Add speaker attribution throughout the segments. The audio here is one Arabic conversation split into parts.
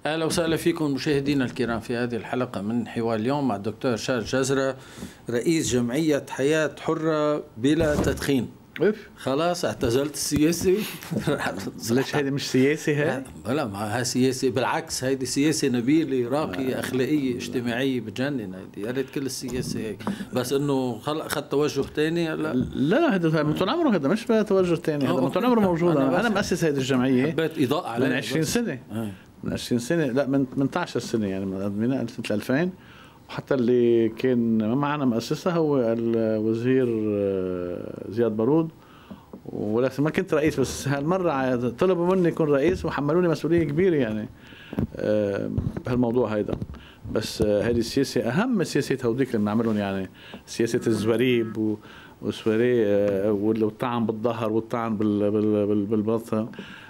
Speaker 1: اهلا وسهلا فيكم مشاهدينا الكرام في هذه الحلقه من حوار اليوم مع الدكتور شارل جزرة، رئيس جمعيه حياه حره بلا تدخين. خلاص اعتزلت السياسة.
Speaker 2: ليش هيدي مش سياسة هاي؟
Speaker 1: لا معها سياسة، بالعكس هيدي سياسة نبيلة راقية أخلاقية اجتماعية بتجنن. هيدي يا ريت كل السياسة هيك، بس إنه أخذ توجه ثاني.
Speaker 2: لا هذا من طول عمره، هذا مش توجه ثاني، هذا من طول عمره موجود. أنا مؤسس هيدي الجمعية،
Speaker 1: حبيت إضاءة عليها
Speaker 2: من 20 سنة. من 20 سنة، لا من 18 سنة، يعني من سنة 2000. وحتى اللي كان معنا مؤسسها هو الوزير زياد بارود، ولكن ما كنت رئيس. بس هالمرة طلبوا مني أكون رئيس وحملوني مسؤولية كبيرة يعني بهالموضوع هيدا. بس هذه السياسة أهم سياسة هوديك اللي بنعملهم، يعني سياسة الزوريب والسوري والطعن بالظهر والطعن بالبطن.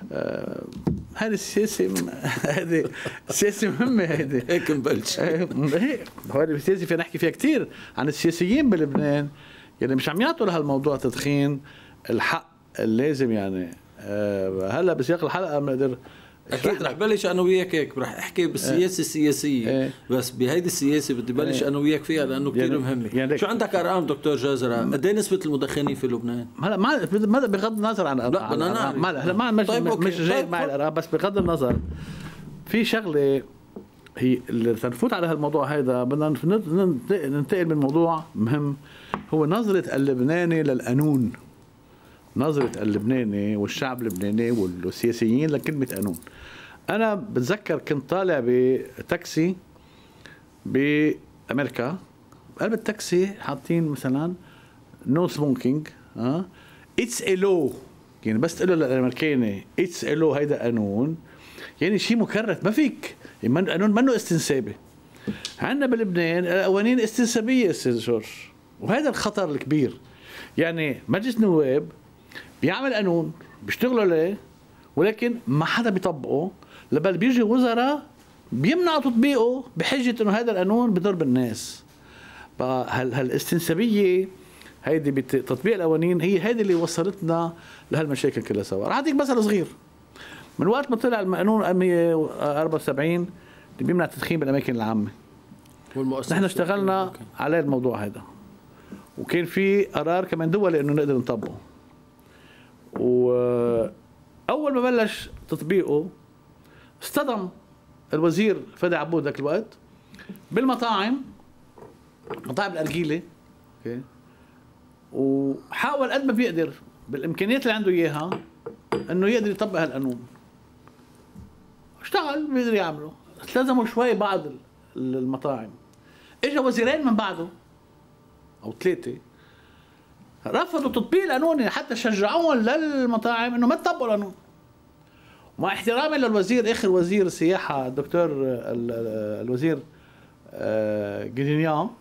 Speaker 2: هذه السياسة هذه سياسة مهمة. هذه
Speaker 1: هيك نبلش.
Speaker 2: هيك هذه السياسة فينا نحكي فيها كثير عن السياسيين بلبنان يعني مش عم يعطوا لهالموضوع تدخين الحق اللازم. يعني هلا بسياق الحلقة بنقدر
Speaker 1: اكيد رح بلش انا وياك هيك، رح احكي بالسياسه السياسيه. بس بهيدي السياسه بدي بلش انا وياك فيها لانه كثير مهمه. يعني شو عندك ارقام دكتور جزرة؟ قد ايه نسبه المدخنين في لبنان؟
Speaker 2: هلا ما بغض النظر عن
Speaker 1: لا
Speaker 2: هلا ما مش جاي معي الارقام، بس بغض النظر في شغله هي اللي تنفوت على هالموضوع هيدا. بدنا ننتقل من موضوع مهم، هو نظره اللبناني للقانون، نظرة اللبناني والشعب اللبناني والسياسيين لكلمة قانون. أنا بتذكر كنت طالع بتاكسي بأمريكا، قلب التاكسي حاطين مثلا نو سموكينج، اتس ا لو، يعني بس تقول له للأمريكاني اتس ا لو هيدا قانون، يعني شيء مكرت ما فيك، يعني قانون منه استنسابي. عندنا بلبنان قوانين استنسابية استاذ جورج، وهذا الخطر الكبير. يعني مجلس نواب بيعمل قانون بيشتغلوا عليه، ولكن ما حدا بيطبقه، بل بيجي وزراء بيمنعوا تطبيقه بحجة انه هذا القانون بضر بالناس. فهالاستنسابية هيدي بتطبيق القوانين هي هيدي اللي وصلتنا لهالمشاكل كلها سوا. رح اعطيك مثل صغير. من وقت ما طلع القانون 174 اللي بيمنع التدخين بالاماكن العامة، نحن اشتغلنا على الموضوع هذا، وكان في قرار كمان دولي انه نقدر نطبقه. وأول ما بلش تطبيقه اصطدم الوزير فادي عبود ذاك الوقت بالمطاعم، مطاعم الأرجيلة، وحاول قد ما بيقدر بالإمكانيات اللي عنده إياها إنه يقدر يطبق هالقانون. اشتغل بيقدر يعمله، التزموا شوي بعض المطاعم. اجى وزيرين من بعده أو ثلاثة رفضوا تطبيق القانون، حتى شجعوهم للمطاعم انه ما تطبقوا القانون. مع احترامي للوزير، اخر وزير السياحه الدكتور الوزير جدينيان،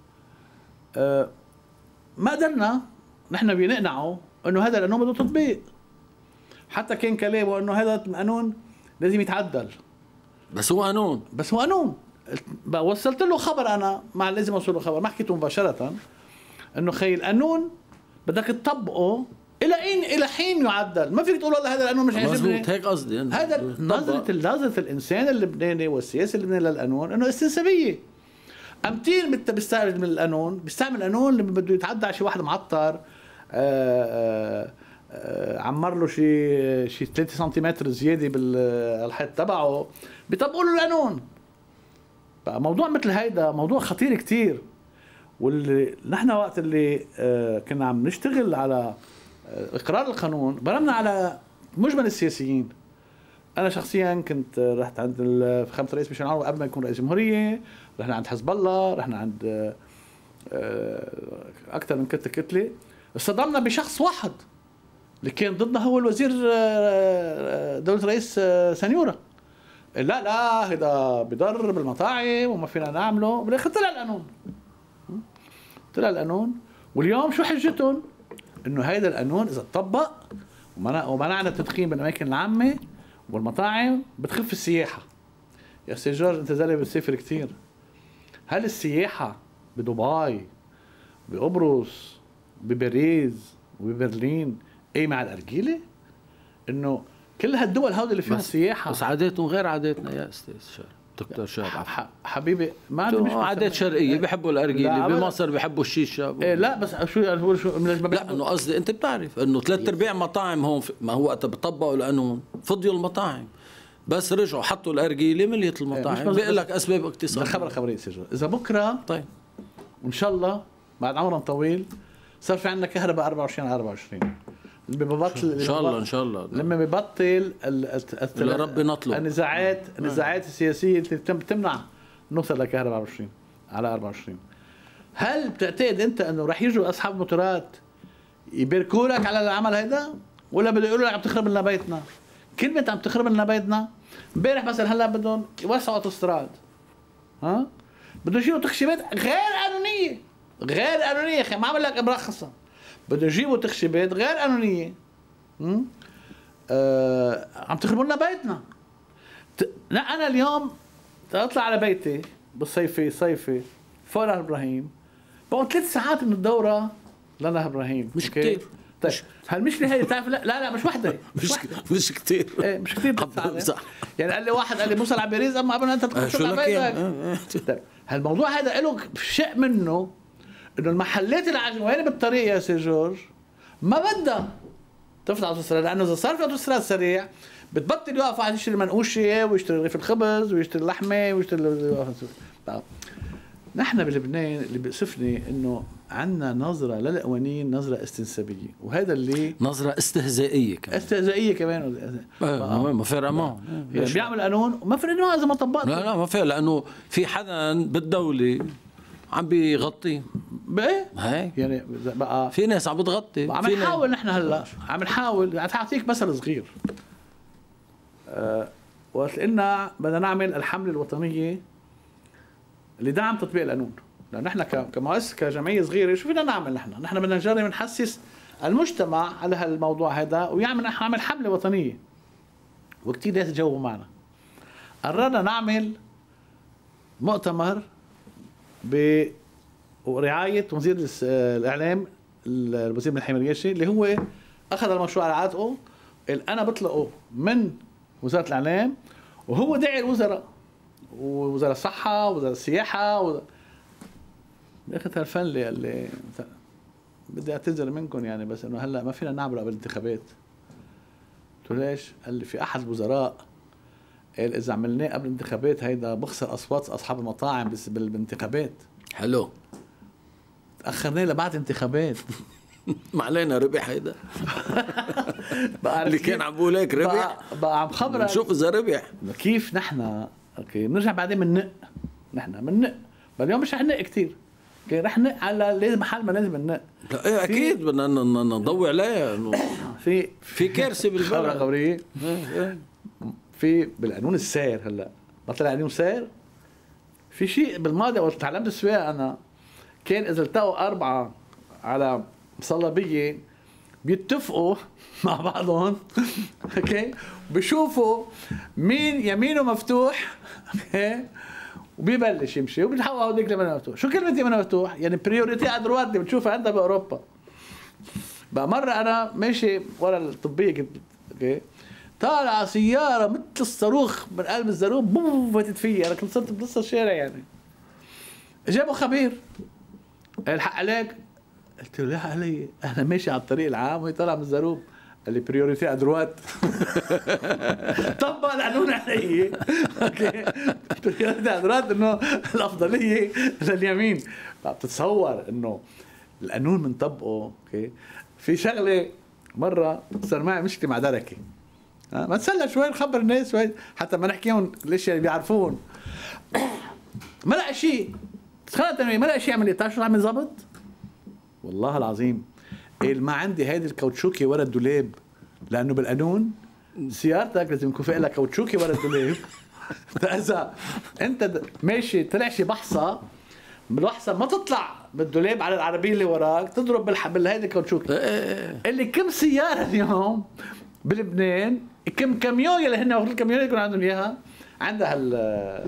Speaker 2: ما قدرنا نحن بنقنعه انه هذا القانون بده تطبيق. حتى كان كلامه انه هذا القانون لازم يتعدل.
Speaker 1: بس هو قانون.
Speaker 2: وصلت له خبر، انا ما لازم اوصل له خبر، ما حكيته مباشره، انه خي القانون بدك تطبقه الى حين يعدل. ما فيك تقول والله هذا القانون مش عاجبني.
Speaker 1: مظبوط، هيك قصدي.
Speaker 2: هذا نظرة الانسان اللبناني والسياسي اللبناني للقانون انه استنسابيه. امتين بيستعمل من القانون، بيستعمل القانون لما بده يتعدى على شي واحد معطر، عمر له شي 3 سنتيمتر زياده بالحيط تبعه، بيطبقوا له القانون. بقى موضوع مثل هيدا موضوع خطير كتير. واللي نحن وقت اللي كنا عم نشتغل على اقرار القانون برمنا على مجمل السياسيين. انا شخصيا كنت رحت عند فخامه الرئيس ميشيل عون قبل ما يكون رئيس جمهوريه، رحنا عند حزب الله، رحنا عند اكثر من كتله. اصطدمنا بشخص واحد اللي كان ضدنا، هو الوزير دوله الرئيس سنيوره. لا هذا بضر بالمطاعم وما فينا نعمله. بالاخر طلع القانون. واليوم شو حجتهم؟ انه هيدا القانون اذا تطبق ومنعنا التدخين بالاماكن العامه والمطاعم بتخف السياحه. يا استاذ جورج انت زلمه بتسافر كثير، هل السياحه بدبي بقبرص بباريس وببرلين مع الارجيله؟ انه كل هالدول هودي اللي فيها سياحه
Speaker 1: بس عاداتهم غير عاداتنا يا استاذ شار دكتور شار.
Speaker 2: حبيبي ما عندي مشكله،
Speaker 1: عادات شرقيه بيحبوا الارجيله، بمصر بيحبوا الشيشه.
Speaker 2: إيه لا بس شو
Speaker 1: لا انه قصدي انت بتعرف انه 3/4 مطاعم هون ما هو وقت بيطبقوا القانون فضيوا المطاعم، بس رجعوا حطوا الارجيله مليت المطاعم. بيقول لك اسباب اقتصاديه.
Speaker 2: خبريه سجل اذا بكره
Speaker 1: طيب
Speaker 2: وان شاء الله بعد عمر طويل صار في عندنا كهرباء 24 على 24 اللي ببطل
Speaker 1: ان شاء الله ان شاء الله
Speaker 2: لما ببطل
Speaker 1: يا رب نطلب
Speaker 2: النزاعات السياسيه اللي بتمنع نوصل لكهرباء 24 على 24. هل بتعتقد انت انه رح يجوا اصحاب موتورات يباركوا لك على العمل هيدا، ولا بده يقولوا لك عم تخرب لنا بيتنا؟ كلمه عم تخرب لنا بيتنا. امبارح مثلا هلا بدهم يوسعوا اوتوستراد، ها بده يجيبوا تخشيبات غير قانونيه يا اخي، ما عمل لك مرخصه، بده يجيبوا تخشيبات غير قانونيه. عم تخربوا لنا بيتنا. لا انا اليوم اطلع على بيتي بالصيفي فوق نهر ابراهيم بقعد 3 ساعات من الدوره لنهر ابراهيم.
Speaker 1: مش كتير.
Speaker 2: طيب هالمشكله هي بتعرف لا مش وحده
Speaker 1: مش كتير.
Speaker 2: ايه مش كتير يعني قال لي واحد موصل على باريس اما قبل انت تخش على بيتك. طيب هالموضوع هذا له شيء منه انه المحلات العجوانيه بالطريق يا سي جورج ما بدها تفتح اوتوستراد، لانه اذا صار في اوتوستراد سريع بتبطل يوقف واحد يشتري منقوشه ويشتري رغيف الخبز ويشتري اللحمه ويشتري. نحن بلبنان اللي بيأسفني انه عندنا نظره للقوانين نظره استنسابيه، وهذا اللي
Speaker 1: نظره استهزائيه
Speaker 2: كمان
Speaker 1: ما في رمان
Speaker 2: يعني بيعمل قانون وما في رمان اذا ما طبقته.
Speaker 1: لا ما في، لانه في حدا بالدوله عم بيغطي
Speaker 2: بايه
Speaker 1: هيك
Speaker 2: يعني بقى
Speaker 1: في ناس عم بتغطي.
Speaker 2: عم نحاول نحن هلا عم نحاول اعطيك مثل صغير. وقت قلنا بدنا نعمل الحمله الوطنيه لدعم تطبيق القانون، لأن نحن كمؤسسة كجمعية صغيرة شو فينا نعمل؟ نحن بدنا نجرب نحسس المجتمع على هالموضوع هذا نعمل حملة وطنية، وكتير ناس جاوبوا معنا. قررنا نعمل مؤتمر برعاية وزير الإعلام الوزير ملحم الرياشي، اللي هو أخذ المشروع على عاتقه. أنا بطلقه من وزارة الإعلام، وهو داعي الوزراء ووزارة الصحة ووزارة السياحة اخذ هالفن اللي بدي اعتذر منكم يعني، بس انه هلا ما فينا نعمله قبل الانتخابات. قلت له ليش؟ قال لي في احد الوزراء قال اذا عملناه قبل الانتخابات هيدا بخسر اصوات اصحاب المطاعم بالانتخابات.
Speaker 1: حلو
Speaker 2: تاخرناه لبعد الانتخابات.
Speaker 1: ما علينا ربح هيدا. اللي كان عم بقول هيك ربح
Speaker 2: بقى عم خبرك
Speaker 1: شوف اذا ربح
Speaker 2: كيف. نحن اوكي بنرجع بعدين بننق اليوم مش رح ننق كثير، رح ننق على لازم محل ما لازم ننق.
Speaker 1: لا ايه اكيد بدنا نضوي عليها انه في كارثه بالبلد
Speaker 2: خبريه. في بالقانون السير هلا بطلع قانون سير. في شيء بالماضي وقت تعلمت السواقه انا كان اذا التقوا 4 على مصلبيه بيتفقوا مع بعضهم اوكي بشوفوا مين يمينه مفتوح اوكي وبيبلش يمشي وبيتحول هوديك لمن مفتوح. شو كلمة يمين مفتوح؟ يعني بريوريتي ادروات اللي بتشوفها عندها باوروبا. بقى مرة انا ماشي ورا الطبية كنت اوكي طالعة سيارة مثل الصاروخ من قلب الزاروخ بوم فاتت فيي. انا كنت صرت بنص الشارع يعني. جابوا خبير الحق عليك. قلت له لا علي انا ماشي على الطريق العام وهي طالعة من الزاروخ. قال لي بريوريتي ادروات. طبق القانون علي اوكي بريوريتي ادروات انه الافضليه لليمين. بتتصور انه القانون بنطبقه اوكي. في شغله مره صار معي مشكله مع دركه ما نسلى شوي نخبر الناس شوي حتى ما نحكيهم الاشياء اللي بيعرفون. ما لقى شيء تخيل ما لقى شيء. عمل ايه؟ بتعرف شو عمل ظبط؟ والله العظيم قال ما عندي هيدي الكاوتشوكي ورا الدولاب، لانه بالقانون سيارتك لازم يكون في لها كاوتشوكي ورا الدولاب. اذا انت ماشي طلع شي بحصه بالوحصه ما تطلع بالدولاب على العربيه اللي وراك تضرب بالهيدي الكاوتشوكي. اللي كم سياره اليوم بلبنان كم كاميون اللي هن الكاميون يكون عندهم اياها عندها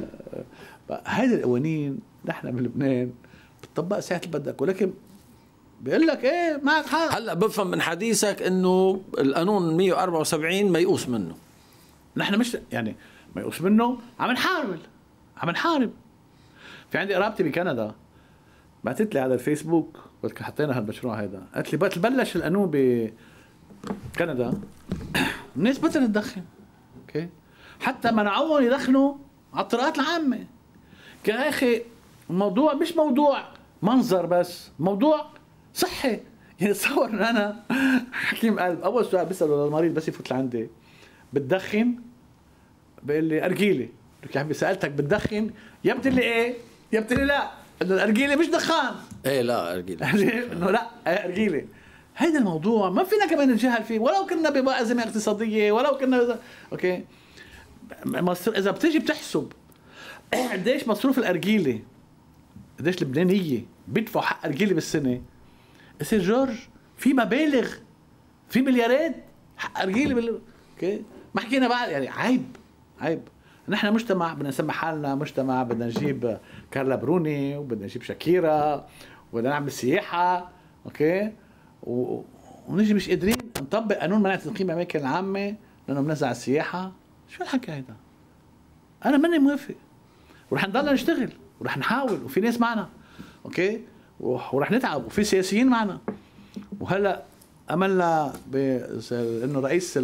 Speaker 2: هيدي القوانين نحن بلبنان بتطبق ساعه اللي بدك. ولكن بيقول لك ايه معك حق.
Speaker 1: هلا بفهم من حديثك انه القانون 174 ميؤوس منه.
Speaker 2: نحن مش يعني ميؤوس منه، عم نحارب. في عندي قرابتي بكندا بعثت لي على الفيسبوك وقت حطينا هالمشروع هذا، قالت لي بلش القانون بكندا الناس بطلت تدخن، اوكي، حتى منعوهم يدخنوا على الطرقات العامة. يا اخي الموضوع مش موضوع منظر بس، موضوع صحي. يعني تصور ان انا حكيم قلب اول سؤال بساله للمريض بس يفوت لعندي، بتدخن؟ بيقول لي ارجيلي. يا حبيبي سالتك بتدخن؟ يا بتقول لي ايه؟ يا بتقول لي لا، انه الارجيلي مش دخان.
Speaker 1: ايه لا ارجيلي
Speaker 2: انه لا ارجيلي. هيدا الموضوع ما فينا كمان نتجاهل فيه، ولو كنا بأزمة اقتصادية، ولو كنا اوكي. اذا بتيجي بتحسب قديش مصروف الارجيلي، قديش اللبنانية بيدفعوا حق ارجيلي بالسنة، يصير جورج في مبالغ، في مليارات حق ارجيلي اوكي. ما حكينا بعد يعني عيب. نحن مجتمع بدنا نسمي حالنا مجتمع، بدنا نجيب كارلا بروني وبدنا نجيب شاكيرا وبدنا نعمل سياحة، اوكي، ونجي مش قادرين نطبق قانون منع تدخين بالاماكن العامة لانه بنزع السياحة. شو الحكي هيدا؟ انا ماني موافق، ورح نضلنا نشتغل ورح نحاول، وفي ناس معنا اوكي، ورح نتعب، وفي سياسيين معنا. وهلا املنا انه رئيس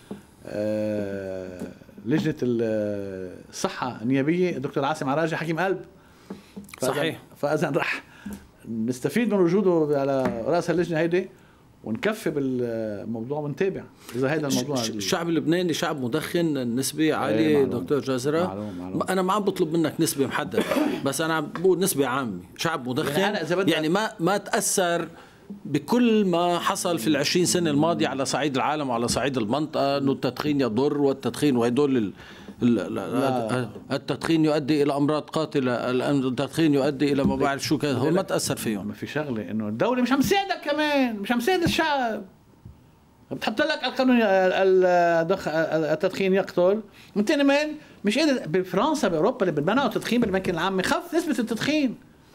Speaker 2: لجنة الصحة النيابية الدكتور عاصم عراجي حكيم قلب،
Speaker 1: صحيح،
Speaker 2: فاذا رح نستفيد من وجوده على راس اللجنة هيدي ونكفي بالموضوع ونتابع اذا هذا الموضوع.
Speaker 1: الشعب اللبناني شعب مدخن، النسبة عالية. معلوم. دكتور جزرة معلوم. انا ما عم بطلب منك نسبة محددة بس انا عم بقول نسبة عامة، شعب مدخن يعني ما تأثر بكل ما حصل في ال20 سنة الماضية على صعيد العالم وعلى صعيد المنطقة، انه التدخين يضر، والتدخين وهدول التدخين يؤدي الى امراض قاتلة، التدخين يؤدي الى ما بعرف شو كذا، هو ما تأثر فيهم.
Speaker 2: ما في شغلة انه الدولة مش عم تساعدك، كمان مش عم تساعد الشعب، بتحط لك القانون التدخين يقتل، من تاني من مش قادر. بفرنسا باوروبا اللي بمنعوا التدخين بالاماكن العامة خف نسبة التدخين.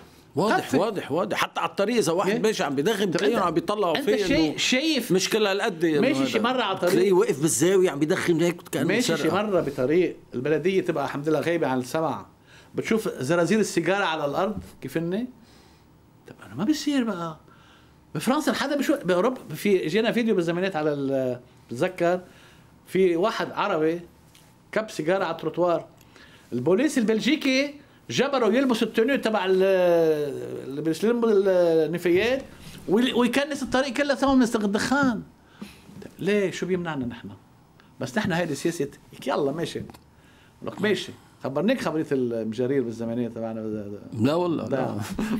Speaker 1: واضح حتى على الطريق اذا واحد ماشي عم بيدخن بتلاقيهم عم بيطلعوا فيه
Speaker 2: انت شايف
Speaker 1: مش كل هالقد
Speaker 2: ماشي شي مره على طريق
Speaker 1: تلاقيه واقف بالزاويه عم بيدخن هيك كانه
Speaker 2: ماشي شي مره بطريق البلديه تبقى الحمد لله غايبه عن السمع، بتشوف زرازير السيجاره على الارض كيف هن. طب انا ما بيصير بقى بفرنسا حدا بشو. باوروبا في اجينا فيديو بالزمانات على بتذكر في واحد عربي كب سيجاره على التروتوار، البوليس البلجيكي جبروا يلبس التونيو تبع اللي بيسلموا النفايات ويكنس الطريق كله سوا من الدخان. ليه؟ شو بيمنعنا نحن؟ بس نحن هيدي سياسة يلا ماشي لك ماشي. خبرنيك خبرية المجارير بالزمانية تبعنا؟
Speaker 1: لا والله لا.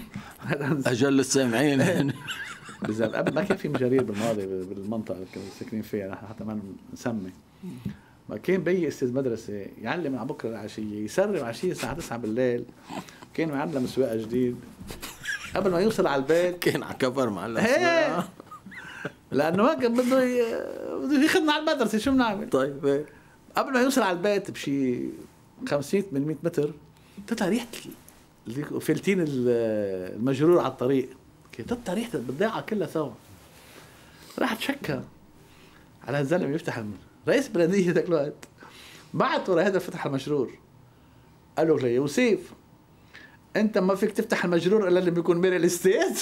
Speaker 1: أجل السامعين.
Speaker 2: قبل ما كان في مجارير بالماضي بالمنطقة اللي كنا ساكنين فيها نحن حتى ما نسمي. ما كان بي استاذ مدرسه يعلم على بكره العشيه، يسرب عشيه الساعه 9 بالليل، كان معلم سواقه جديد قبل ما يوصل على البيت
Speaker 1: كان على كفر معلم سواقه
Speaker 2: لانه ما كان بده ياخذنا على المدرسه. شو بنعمل؟
Speaker 1: طيب
Speaker 2: قبل ما يوصل على البيت بشي 50 800 متر تطلع ريحه فلتين المجرور على الطريق، تطلع ريحه البضاعه كلها سوا. راح تشكى على الزلمه يفتح رئيس بلديه ذاك الوقت، بعته لهذا فتح المجرور، قال له يا يوسف انت ما فيك تفتح المجرور الا اللي بيكون ميري الاستيت.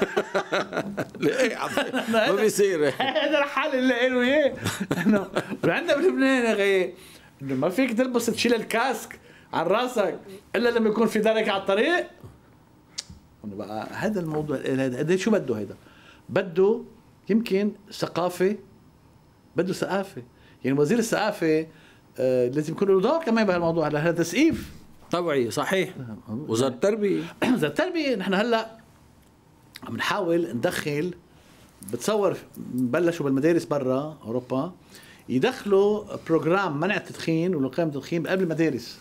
Speaker 1: ليه ما بيصير
Speaker 2: هذا الحل اللي قالوا اياه. انه عندنا بلبنان يا اخي انه ما فيك تلبس تشيل الكاسك عن راسك الا لما يكون في درك على الطريق. بقى هذا الموضوع هذا شو بده؟ هذا بده يمكن ثقافه، بده ثقافه. يعني وزير الثقافه لازم يكون له دور كمان بهالموضوع، هذا تسقيف
Speaker 1: طبيعي. صحيح. وزارة التربيه
Speaker 2: وزارة التربيه نحن هلا عم نحاول ندخل، بتصور بلشوا بالمدارس برا اوروبا يدخلوا بروجرام منع التدخين والوقايه من التدخين قبل المدارس،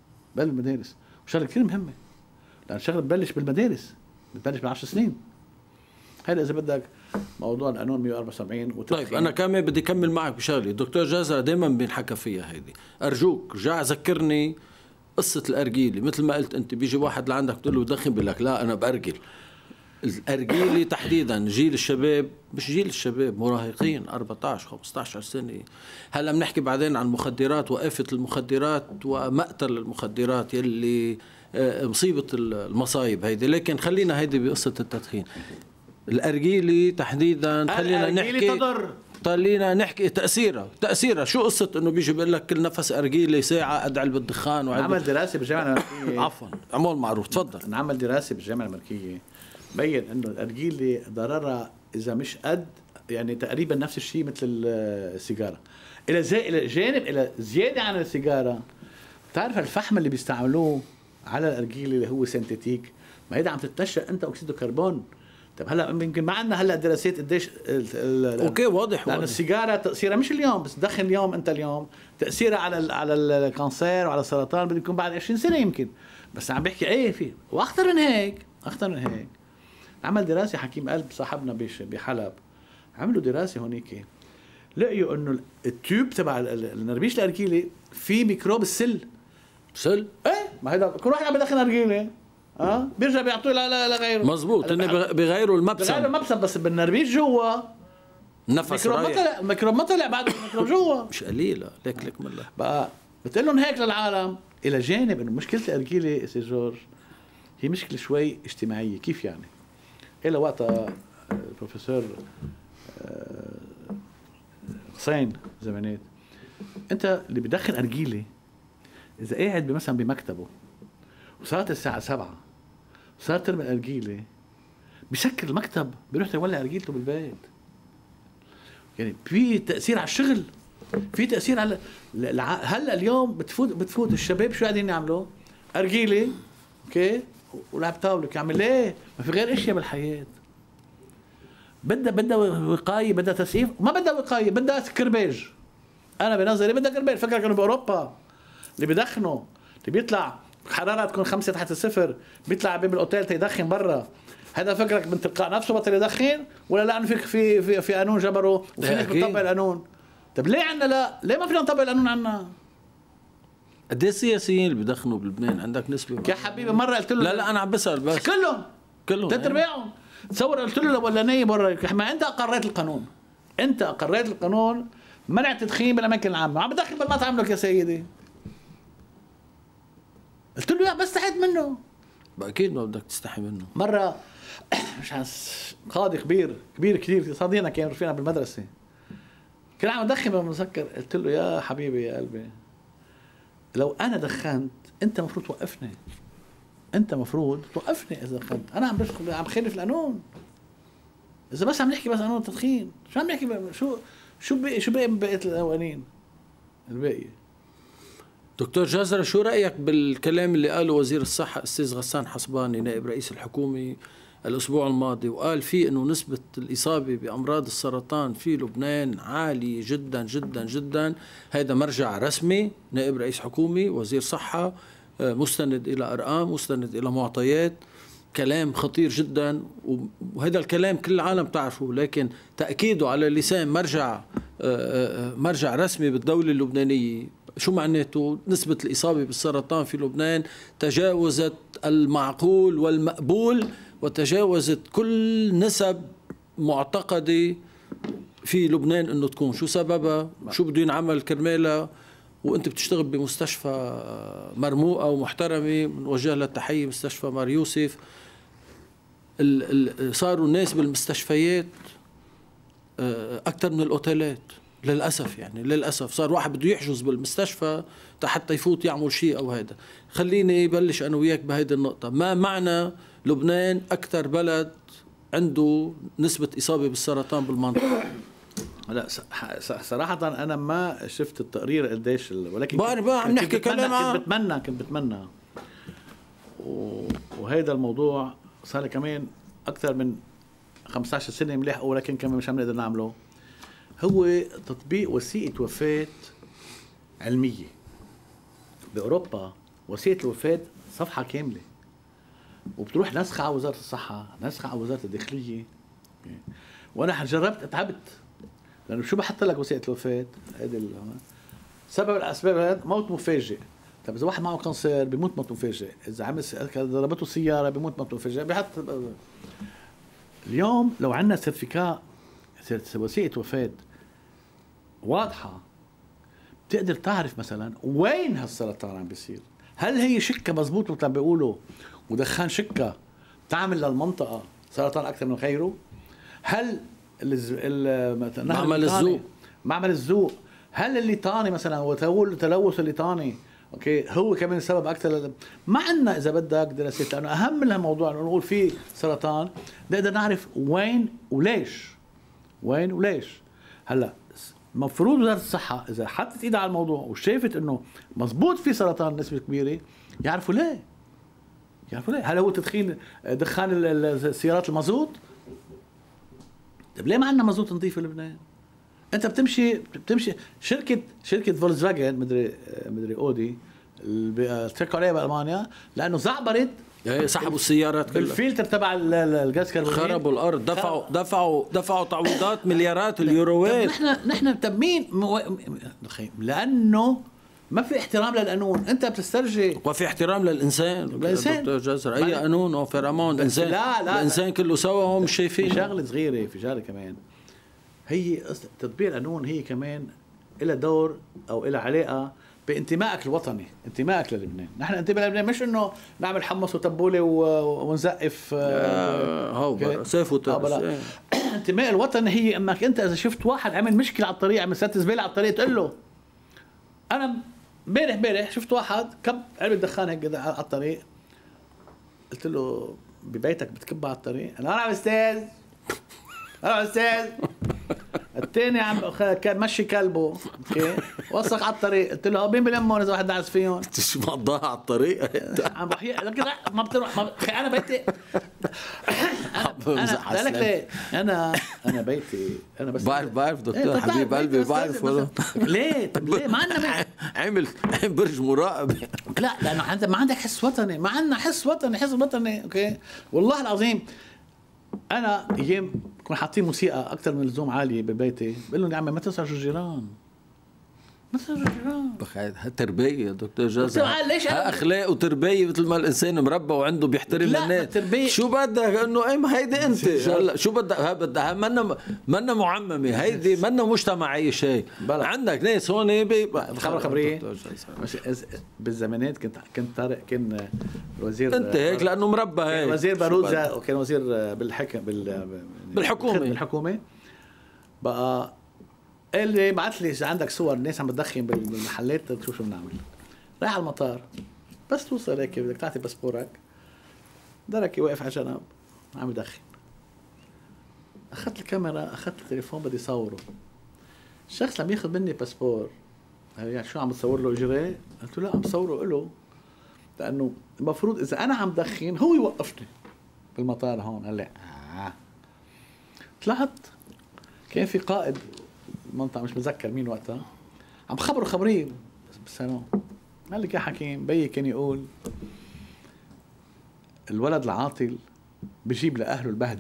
Speaker 2: وشغله كثير مهمه لان الشغله ببلش بالمدارس، بتبلش ب10 سنين. هذا اذا بدك موضوع القانون 174
Speaker 1: طيب انا كمان بدي اكمل معك بشغله. دكتور جازر دائما بينحكى فيها هيدي، ارجوك رجع ذكرني قصه الارجيله. مثل ما قلت انت بيجي واحد لعندك بتقول له بدخن، بقول لك لا انا بارجل. الأرجيلي تحديدا جيل الشباب، مش جيل الشباب، مراهقين 14 15 سنة. هلا بنحكي بعدين عن المخدرات، وآفة المخدرات ومقتل المخدرات يلي مصيبة المصايب هيدي. لكن خلينا هيدي بقصة التدخين. الأرجيلي تحديدا خلينا نحكي تأثيرها شو قصة انه بيجي بيقول لك كل نفس أرجيلي ساعة ادعل بالدخان.
Speaker 2: عمل دراسة بالجامعة الأمريكية
Speaker 1: عفوا عمول معروف، تفضل.
Speaker 2: نعمل دراسة بالجامعة الأمريكية بين انه الأرجيلي ضررها اذا مش قد يعني تقريبا نفس الشيء مثل السيجارة، الى جانب الى زيادة عن السيجارة. بتعرف الفحم اللي بيستعملوه على الأرجيلي اللي هو سينتيتيك، ما هيدا عم تتنشأ انت اكسيد الكربون. طب هلا يمكن ما عندنا هلا دراسات قديش
Speaker 1: اوكي واضح
Speaker 2: لأن السيجاره تاثيرها مش اليوم بس، تدخن اليوم انت اليوم تاثيرها على الكانسير وعلى السرطان بده يكون بعد 20 سنه يمكن. بس عم بحكي ايه في واخطر من هيك، اخطر من هيك. عمل دراسه حكيم قلب صاحبنا بحلب، عملوا دراسه هونيك لقيوا انه التيوب تبع النربيش الارجيلي في ميكروب السل.
Speaker 1: ايه
Speaker 2: ما هيدا كل واحد عم بدخن ارجيله بيرجع بيعطوه لغيره.
Speaker 1: مزبوط، انه بغيروا المبسم
Speaker 2: بس بالنربيش جوا
Speaker 1: نفس
Speaker 2: الميكروب ما طلع بعد الميكروب جوا
Speaker 1: مش قليله. لك ملا
Speaker 2: بقى بتقول لهم هيك للعالم. الى جانب انه مشكله الارجيله سي جورج هي مشكله شوي اجتماعيه. كيف يعني؟ الى وقتها البروفيسور حسين زمانات، انت اللي بدخن ارجيله اذا قاعد مثلا بمكتبه وصارت الساعه 7 وصار ترمي الارجيله بسكر المكتب، بيروح يولع ارجيلته بالبيت. يعني في تاثير على الشغل، في تاثير على هلا اليوم بتفوت الشباب شو قاعدين يعملوا؟ ارجيله اوكي ولعب طاوله. يعمل ليه؟ ما في غير اشياء بالحياه. بدها وقايه، بدها تسقيف، ما بدها وقايه، بدها كرباج. انا بنظري بدها كرباج. فكرك انه باوروبا اللي بيدخنوا اللي بيطلع حرارة تكون 5 تحت الصفر بيطلع باب الاوتيل تيدخن برا، هذا فكرك من تلقاء نفسه بطل يدخن ولا لا؟ انه في قانون جبره وفي ناس بتطبق القانون. طب ليه عنا لا؟ ليه ما فينا نطبق القانون عنا؟
Speaker 1: قد ايه السياسيين اللي بدخنوا بلبنان؟ عندك نسبة؟
Speaker 2: يا حبيبي مرة قلت له
Speaker 1: لا انا عم بسأل بس
Speaker 2: كلهم 3 ارباعهم. تصور قلت له الاولانيه برا، ما انت اقريت القانون منع التدخين بالاماكن العامه، عم بدخن بالمطعم لك يا سيدي. قلت له لا بس استحيت منه.
Speaker 1: اكيد ما بدك تستحي منه.
Speaker 2: مره مش قاضي كبير كثير صديقنا كان رفيقنا بالمدرسه كان عم يدخن بالمسكر. قلت له يا حبيبي يا قلبي لو انا دخنت انت مفروض توقفني، اذا دخنت. انا عم بخالف القانون. اذا بس عم نحكي بس قانون التدخين، شو عم نحكي شو باقي من بقيه القوانين الباقيه؟
Speaker 1: دكتور جازر، شو رأيك بالكلام اللي قاله وزير الصحة أستاذ غسان حصباني نائب رئيس الحكومة الأسبوع الماضي، وقال فيه أنه نسبة الإصابة بأمراض السرطان في لبنان عالية جدا جدا جدا. هذا مرجع رسمي، نائب رئيس حكومة وزير صحة، مستند إلى أرقام، مستند إلى معطيات، كلام خطير جدا. وهذا الكلام كل العالم تعرفه، لكن تأكيده على لسان مرجع رسمي بالدولة اللبنانية. شو معناته؟ نسبة الإصابة بالسرطان في لبنان تجاوزت المعقول والمقبول، وتجاوزت كل نسب معتقدة في لبنان انه تكون. شو سببها؟ شو بده ينعمل كرمالها؟ وانت بتشتغل بمستشفى مرموقة ومحترمة، بنوجه لها التحية، مستشفى مار يوسف. صاروا الناس بالمستشفيات أكثر من الأوتيلات للأسف. يعني للأسف صار واحد بده يحجز بالمستشفى حتى يفوت يعمل شيء أو هذا. خليني بلش أنا وياك بهيدي النقطة. ما معنى لبنان أكثر بلد عنده نسبة إصابة بالسرطان بالمنطقة؟
Speaker 2: لا صراحة أنا ما شفت التقرير قديش، ولكن
Speaker 1: عم نحكي كلام.
Speaker 2: كنت بتمنى وهذا الموضوع صار لي كمان أكثر من 15 سنة مليح، ولكن كمان مش عم نقدر نعمله. هو تطبيق وثيقة وفاة علمية. بأوروبا وثيقة الوفاة صفحة كاملة، وبتروح نسخة على وزارة الصحة، نسخة على وزارة الداخلية. وأنا جربت اتعبت، لأنه شو بحط لك وثيقة الوفاة؟ هذا سبب الأسباب موت مفاجئ. طب إذا واحد معه كانسر بيموت موت مفاجئ، إذا ضربته سيارة بيموت موت مفاجئ، بيحط اليوم لو عندنا سيرتيفيكات وثيقة وفاة واضحة بتقدر تعرف مثلا وين هالسرطان عم بيصير. هل هي شكة مزبوط مثل ما بيقولوا ودخان شكة تعمل للمنطقة سرطان أكثر من غيره؟ هل معمل الزوق هل الليطاني مثلا وتلوث الليطاني اوكي هو كمان سبب اكثر؟ ما عندنا اذا بدك دراسات، لانه اهم من هالموضوع انه نقول في سرطان نقدر نعرف وين وليش. هلا مفروض وزاره الصحه اذا حطت ايدها على الموضوع وشافت انه مزبوط في سرطان نسبه كبيره يعرفوا ليه. هل هو تدخين دخان السيارات المازوت؟ طيب ليه ما عندنا مازوت نظيف في لبنان؟ انت بتمشي شركه فولكس فاجن مدري اودي تركوا عليها بالمانيا لانه زعبرت
Speaker 1: سحبوا السيارات كلها
Speaker 2: بالفلتر تبع الغاز كربونيل،
Speaker 1: خربوا الارض، دفعوا تعويضات مليارات اليوروات.
Speaker 2: نحن مين لانه ما في احترام للقانون. انت بتسترجي
Speaker 1: وفي احترام للانسان دكتور جزر. اي قانون وفرمان الانسان لا الانسان كله سوا هم مش شايفين.
Speaker 2: في شغله كمان هي تطبيق القانون هي كمان لها دور او لها علاقه بانتمائك الوطني، انتمائك للبنان. نحن انتماء للبنان مش انه نعمل حمص وتبوله ونزقف
Speaker 1: سيف وتبس.
Speaker 2: انتماء الوطني هي انك انت اذا شفت واحد عمل مشكله على الطريق، عمل سات زباله على الطريق، تقول له انا امبارح شفت واحد كب علبه دخان هيك على الطريق، قلت له ببيتك بتكبها على الطريق؟ انا استاذ الثاني كان مشي كلبه اوكي وسخ على الطريق، قلت له مين بلمهم اذا واحد دعس فيهم؟
Speaker 1: شو مقضاها على الطريق؟
Speaker 2: عم بحكي لك ما بتروح انا بيتي انا لك ليه انا بيتي انا بس
Speaker 1: بعرف دكتور حبيب قلبي بعرف والله.
Speaker 2: ليه ما عندنا
Speaker 1: عمل برج مراقبه.
Speaker 2: لا لانه ما عندك حس وطني، ما عندنا حس وطني اوكي. والله العظيم انا ايام كنا حاطين موسيقى اكثر من اللزوم عاليه ببيتي، بقول لهم يا عمي ما تزعجوا الجيران،
Speaker 1: تربيه دكتور جازر، اخلاق وتربيه مثل ما الانسان مربى وعنده بيحترم الناس. شو بدك انه ما هيدي انت هلا شو بدها منا معممه، هيدي منا مجتمعيه شيء. عندك ناس هون
Speaker 2: خبريه بالزمانات كنت طارق كان وزير
Speaker 1: انت هيك لانه مربى هيك
Speaker 2: وزير باروزا وكان وزير بالحكومه بقى قال لي بعت لي اذا عندك صور ناس عم بتدخن بالمحلات تشوف شو بنعمل. رايح على المطار بس توصل هيك بدك تعطي باسبورك، دركي واقف على جنب عم يدخن. اخذت الكاميرا اخذت التليفون بدي صوره. الشخص لم ياخذ مني باسبور، يعني شو عم بتصور له اجري؟ قلت له لا عم بصوره له لانه المفروض اذا انا عم دخن هو يوقفني بالمطار هون. قال لي طلعت كان في قائد منطقة مش متذكر مين وقتها عم خبره خبريه بالسنة، قال لك يا حكيم بيي كان يقول الولد العاطل بجيب لأهله البهدلة.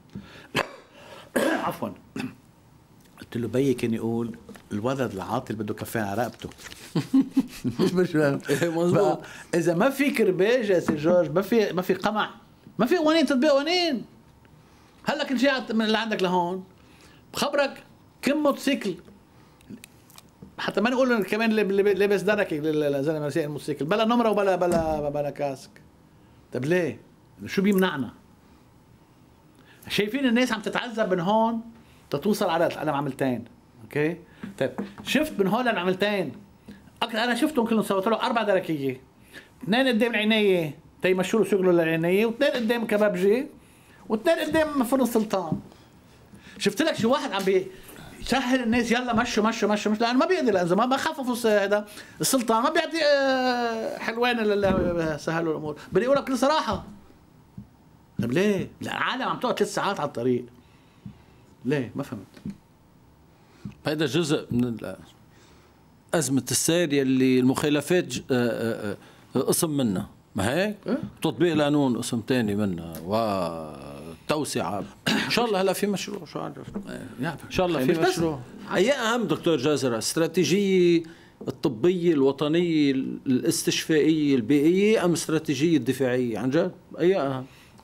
Speaker 2: عفوا قلت له بيي كان يقول الولد العاطل بده كفاية على رقبته. مش مظبوط. إذا ما في كرباج يا سي جورج، ما في قمع، ما في قوانين تطبيق قوانين. هلا كل شيء من اللي عندك لهون بخبرك كم موتوسيكل، حتى ما نقول كمان لابس دركي للزلمه مرسيق الموتوسيكل بلا نمره وبلا كاسك. طب ليه؟ شو بيمنعنا؟ شايفين الناس عم تتعذب من هون تتوصل على العملتين اوكي. طيب شفت من هون للعملتين انا شفتهم كلهم سوا طلعوا 4 دركيه، 2 قدام العنايه تيمشوا له شغله للعنايه، و2 قدام كبابجي، و2 قدام فرن السلطان. شفت لك شو واحد عم بيسهل الناس يلا مشوا لانه ما بيقدر، اذا ما خففوا هذا السلطان ما بيعطي حلوان اللي سهلوا الامور. بدي اقول لك بكل صراحه طب ليه؟ العالم عم تقعد 3 ساعات على الطريق ليه؟ ما فهمت.
Speaker 1: هذا جزء من أزمة السير يلي المخالفات قسم منها، ما هيك؟ تطبيق القانون قسم تاني منها وتوسعة. إن شاء الله هلا في مشروع، شو عارف إن شاء الله في مشروع. أي أهم دكتور جازر استراتيجية الطبية الوطنية الاستشفائية البيئية أم استراتيجية الدفاعية عن جد؟ أي أهم؟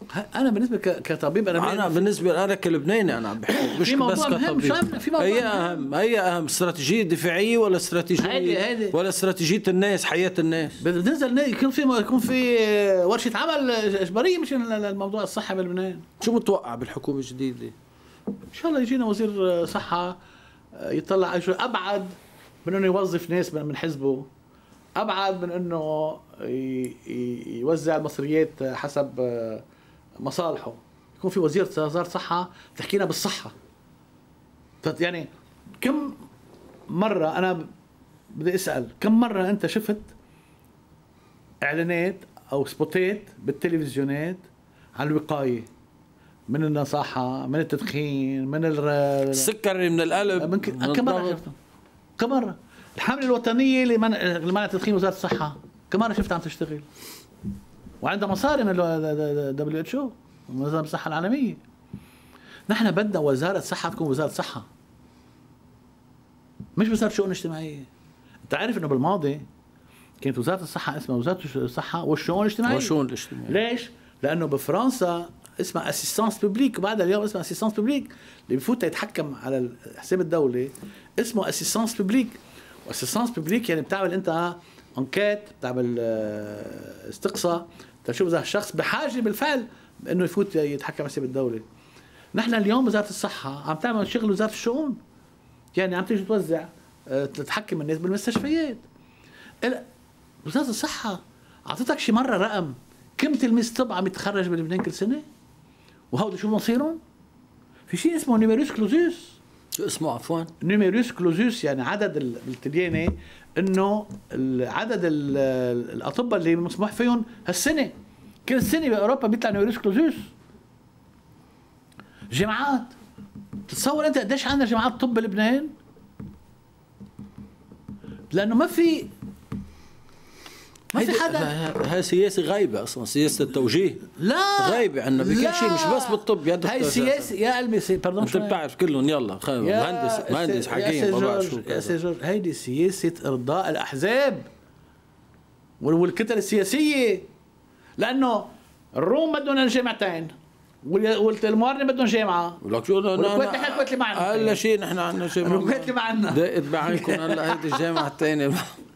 Speaker 2: انا بالنسبه كطبيب
Speaker 1: انا بالنسبه انا كلبناني انا عم بحكي مش بس كطبيب. هي اهم استراتيجيه دفاعيه ولا استراتيجيه ولا استراتيجيه الناس حياه الناس.
Speaker 2: بننزل يكون في ورشه عمل اجباريه مشان الموضوع الصحه بلبنان.
Speaker 1: شو متوقع بالحكومه الجديده؟
Speaker 2: ان شاء الله يجينا وزير صحه يطلع ابعد من انه يوظف ناس من حزبه، ابعد من انه يوزع المصريات حسب مصالحه. يكون في وزارة صحة تحكينا بالصحة. يعني كم مرة أنا بدي أسأل، كم مرة أنت شفت إعلانات أو سبوتات بالتلفزيونات عن الوقاية من النصاحة، من التدخين، من
Speaker 1: السكري، من القلب؟
Speaker 2: كم مرة شفتهم؟ كم مرة؟ الحملة الوطنية لمنع التدخين وزارة الصحة كم مرة شفتها عم تشتغل؟ وعندها مصاري من WHO منظمة الصحة العالمية. نحن بدنا وزارة صحة تكون وزارة صحة، مش وزارة شؤون اجتماعية. انت عارف انه بالماضي كانت وزارة الصحة اسمها وزارة الصحة والشؤون الاجتماعية. ليش؟ لأنه بفرنسا اسمها اسيستانس بوبليك، وبعدها اليوم اسمها اسيستانس بوبليك، اللي بفوت يتحكم على حساب الدولة اسمه اسيستانس بوبليك. واسيستانس بوبليك يعني بتعمل انت انكيت، بتعمل استقصاء تشوف اذا الشخص بحاجه بالفعل انه يفوت يتحكم حساب الدوله. نحن اليوم وزاره الصحه عم تعمل شغل وزاره الشؤون، يعني عم تيجي توزع تتحكم الناس بالمستشفيات. وزاره الصحه اعطيتك شي مره رقم كم تلميذ طب عم يتخرج بلبنان كل سنه؟ وهودي شو مصيرهم؟ في شيء اسمه نيميروس كلوزوس.
Speaker 1: شو اسمه عفوا؟
Speaker 2: نيميروس كلوزوس يعني عدد بالتلياني انه عدد الاطباء اللي مسموح فيهم هالسنه. كل سنه باوروبا بيطلع نيميروس كلوزوس. جامعات، تتصور انت قديش عندنا جامعات طب بلبنان؟ لانه ما في حدا.
Speaker 1: هاي سياسه غايبه اصلا، سياسه التوجيه
Speaker 2: لا
Speaker 1: غايبه عندنا بكل شيء، مش بس بالطب. يا دكتور
Speaker 2: هاي سياسه يا قلبي باردون،
Speaker 1: انت بتعرف كلهم. يلا مهندس حكيم ما بعرف شو
Speaker 2: يا جورج. هيدي سياسه ارضاء الاحزاب والكتل السياسيه، لانه الروم بدهم جامعتين والموارنه بدهم جامعه،
Speaker 1: ولك شو
Speaker 2: والكويت نحن الكويت اللي معنا
Speaker 1: هلا شيء نحن عندنا جامعه،
Speaker 2: الكويت اللي معنا
Speaker 1: دقت بعينكم هلا هيدي الجامعه الثانيه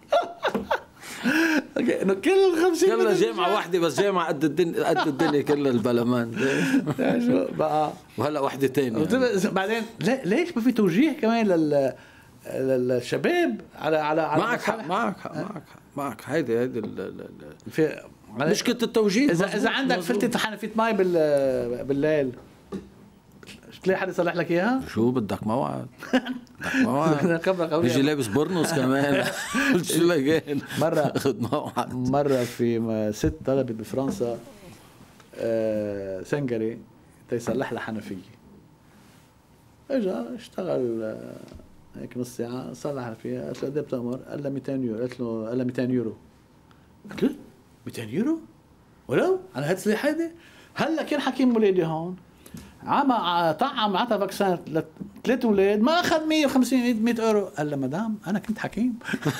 Speaker 2: انه كل 50
Speaker 1: كلها جامعه واحده، بس جامعه قد الدنيا كلها البلمان
Speaker 2: شو بقى.
Speaker 1: وهلا وحده ثانيه
Speaker 2: بعدين ليش ما في توجيه كمان للشباب على
Speaker 1: معك هيدي
Speaker 2: في
Speaker 1: مشكله التوجيه.
Speaker 2: اذا عندك فلتة حنفيه مي بالليل تلاقي حدا يصلح لك اياها؟
Speaker 1: شو بدك موعد؟ بيجي لابس برنس كمان شو لقين
Speaker 2: مره
Speaker 1: اخذ موعد.
Speaker 2: مره في ست طلبت بفرنسا سنجري تيصلح لها حنفيه، اجا اشتغل هيك نص ساعه صلح فيها. قالت له قد ايه بتأمر؟ قال لها 200 يورو. قالت له 200 يورو. قلت له 200 يورو ولو على هالسلاح هيدي؟ هلا كان حكيم ولادي هون طعم عطى فاكسان ل3 اولاد ما اخذ 150 100 يورو. قال لها مدام انا كنت حكيم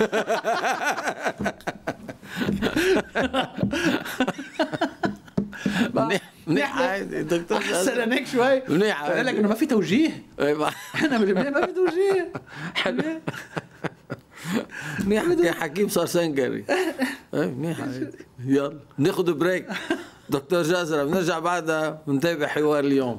Speaker 1: منيح عادي دكتور،
Speaker 2: احسن هيك شوي
Speaker 1: منيح.
Speaker 2: بقول لك انه ما في توجيه، احنا بلبنان ما في توجيه.
Speaker 1: حلو منيح. حكيم صار سنجري منيح. يلا ناخذ بريك دكتور جازرة، بنرجع بعدها بنتابع حوار اليوم.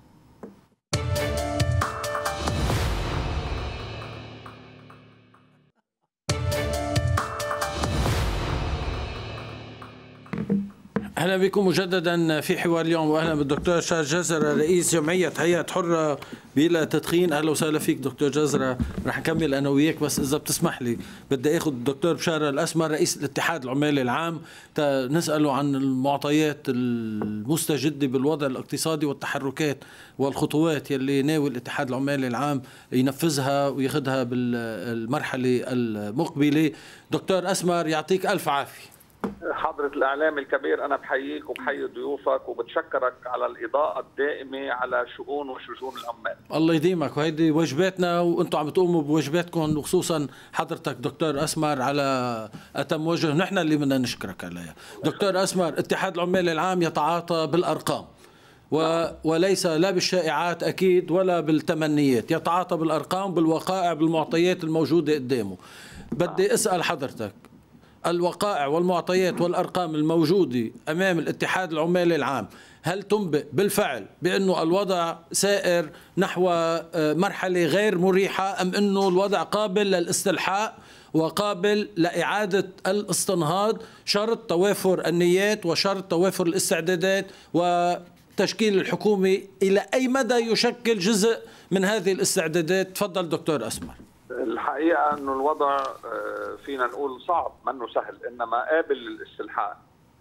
Speaker 1: اهلا بكم مجددا في حوار اليوم، واهلا بالدكتور شار جزرة رئيس جمعيه هيئه حره بلا تدخين. اهلا وسهلا فيك دكتور جزرة. رح نكمل انا وياك، بس اذا بتسمح لي بدي اخذ الدكتور بشار الاسمر رئيس الاتحاد العمالي العام نساله عن المعطيات المستجده بالوضع الاقتصادي والتحركات والخطوات يلي ناوي الاتحاد العمالي العام ينفذها وياخذها بالمرحله المقبله. دكتور اسمر يعطيك الف عافيه.
Speaker 3: حضرة الإعلام الكبير، أنا بحييك وبحيي ضيوفك وبتشكرك على الإضاءة الدائمة على شؤون وشجون العمال.
Speaker 1: الله يديمك، وهيدي واجباتنا وأنتم عم تقوموا بواجباتكم، وخصوصا حضرتك دكتور أسمر على أتم وجه، نحن اللي بدنا نشكرك عليها. دكتور أسمر، اتحاد العمال العام يتعاطى بالأرقام وليس لا بالشائعات أكيد ولا بالتمنيات، يتعاطى بالأرقام، بالوقائع، بالمعطيات الموجودة قدامه. بدي أسأل حضرتك، الوقائع والمعطيات والأرقام الموجودة أمام الاتحاد العمالي العام هل تنبئ بالفعل بأنه الوضع سائر نحو مرحلة غير مريحة، أم أنه الوضع قابل للاستلحاق وقابل لإعادة الاستنهاض، شرط توافر النيات وشرط توافر الاستعدادات وتشكيل الحكومة إلى أي مدى يشكل جزء من هذه الاستعدادات؟ تفضل دكتور أسمر.
Speaker 3: الحقيقة أنه الوضع فينا نقول صعب، منه سهل، إنما قابل للاستلحاق،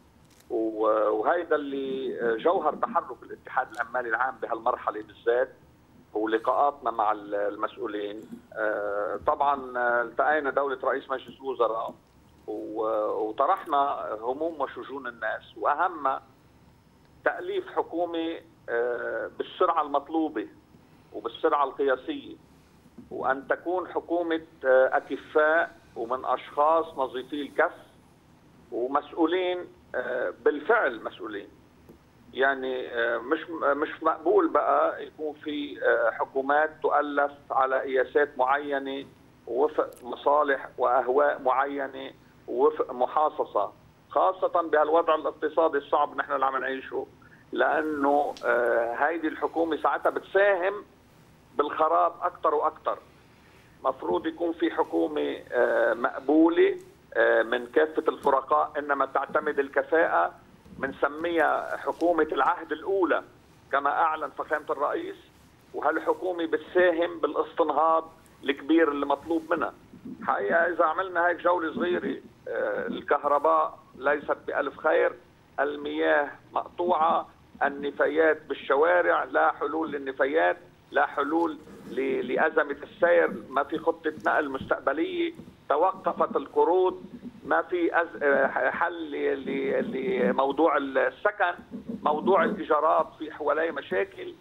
Speaker 3: وهيدا اللي جوهر تحرك الاتحاد العمالي العام بهالمرحلة بالذات، ولقاءاتنا مع المسؤولين. طبعا التقينا دولة رئيس مجلس الوزراء وطرحنا هموم وشجون الناس، وأهم تأليف حكومة بالسرعة المطلوبة وبالسرعة القياسية، وأن تكون حكومة أكفاء ومن أشخاص نظيفي الكف ومسؤولين بالفعل مسؤولين. يعني مش مقبول بقى يكون في حكومات تؤلف على قياسات معينة ووفق مصالح وأهواء معينة ووفق محاصصة، خاصة بهالوضع الاقتصادي الصعب نحن اللي عم نعيشه، لأنه هيدي الحكومة ساعتها بتساهم بالخراب أكثر وأكثر. مفروض يكون في حكومة مقبولة من كافة الفرقاء، إنما تعتمد الكفاءة، بنسميها حكومة العهد الأولى كما أعلن فخامة الرئيس، وهالحكومة بتساهم بالاستنهاض الكبير اللي مطلوب منها. حقيقة إذا عملنا هيك جولة صغيرة، الكهرباء ليست بألف خير، المياه مقطوعة، النفايات بالشوارع، لا حلول للنفايات، لا حلول لأزمة السير، ما في خطة نقل مستقبلية، توقفت القروض، ما في حل لموضوع السكن، موضوع الإيجارات في حواليه مشاكل،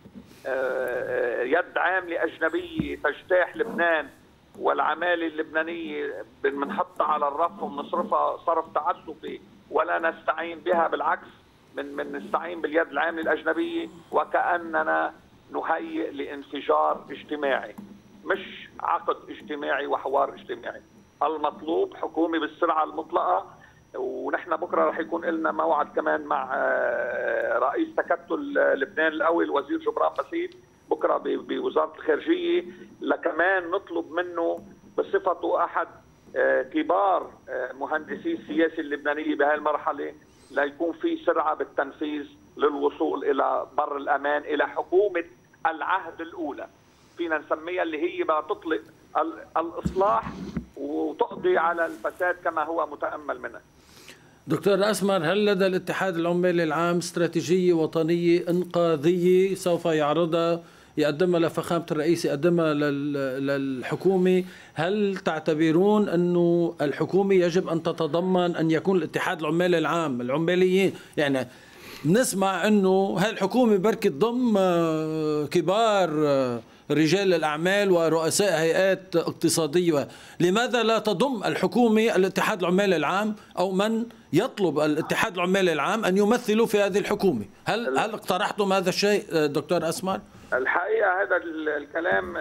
Speaker 3: يد عاملة أجنبية تجتاح لبنان، والعمالة اللبنانية بنحطها على الرف وبنصرفها صرف تعسفي ولا نستعين بها، بالعكس من نستعين باليد العاملة الأجنبية، وكأننا نهيئ لانفجار اجتماعي، مش عقد اجتماعي وحوار اجتماعي. المطلوب حكومة بالسرعة المطلقة، ونحن بكرة رح يكون لنا موعد كمان مع رئيس تكتل لبنان القوي الوزير جبران بسيط بكرة بوزارة الخارجية، لكمان نطلب منه بصفته أحد كبار مهندسي السياسة اللبنانية بهذه المرحلة ليكون في سرعة بالتنفيذ للوصول إلى بر الأمان، إلى حكومة العهد الأولى فينا نسميها، اللي هي بقى تطلق الإصلاح وتقضي على الفساد كما هو متأمل منها.
Speaker 1: دكتور أسمر، هل لدى الاتحاد العمالي العام استراتيجية وطنية إنقاذية سوف يعرضها، يقدمها لفخامة الرئيس، يقدمها للحكومة؟ هل تعتبرون أنه الحكومة يجب أن تتضمن أن يكون الاتحاد العمالي العام العماليين، يعني نسمع أنه هالحكومة بركي تضم كبار رجال الأعمال ورؤساء هيئات اقتصادية، لماذا لا تضم الحكومة الاتحاد العمالي العام أو من يطلب الاتحاد العمالي العام أن يمثلوا في هذه الحكومة؟ هل اقترحتم هذا الشيء دكتور أسمر؟
Speaker 3: الحقيقة هذا الكلام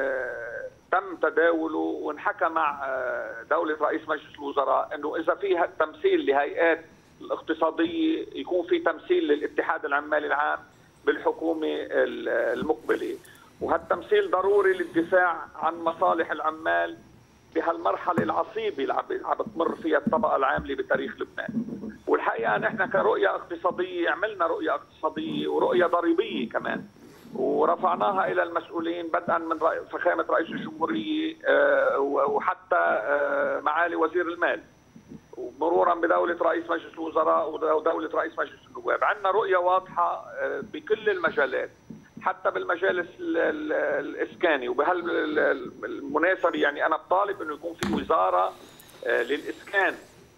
Speaker 3: تم تداوله وانحكى مع دولة رئيس مجلس الوزراء، أنه إذا في تمثيل لهيئات الاقتصادية يكون في تمثيل للاتحاد العمالي العام بالحكومة المقبلة، وهالتمثيل ضروري للدفاع عن مصالح العمال بهالمرحلة العصيبة اللي عم بتمر فيها الطبقة العاملة بتاريخ لبنان. والحقيقة نحن كرؤية اقتصادية عملنا رؤية اقتصادية ورؤية ضريبية كمان، ورفعناها إلى المسؤولين بدءا من فخامة رئيس الجمهورية وحتى معالي وزير المال، ومرورا بدولة رئيس مجلس الوزراء ودولة رئيس مجلس النواب. عندنا رؤية واضحة بكل المجالات، حتى بالمجال الإسكاني. وبهالمناسبة يعني أنا بطالب أنه يكون في وزارة للإسكان،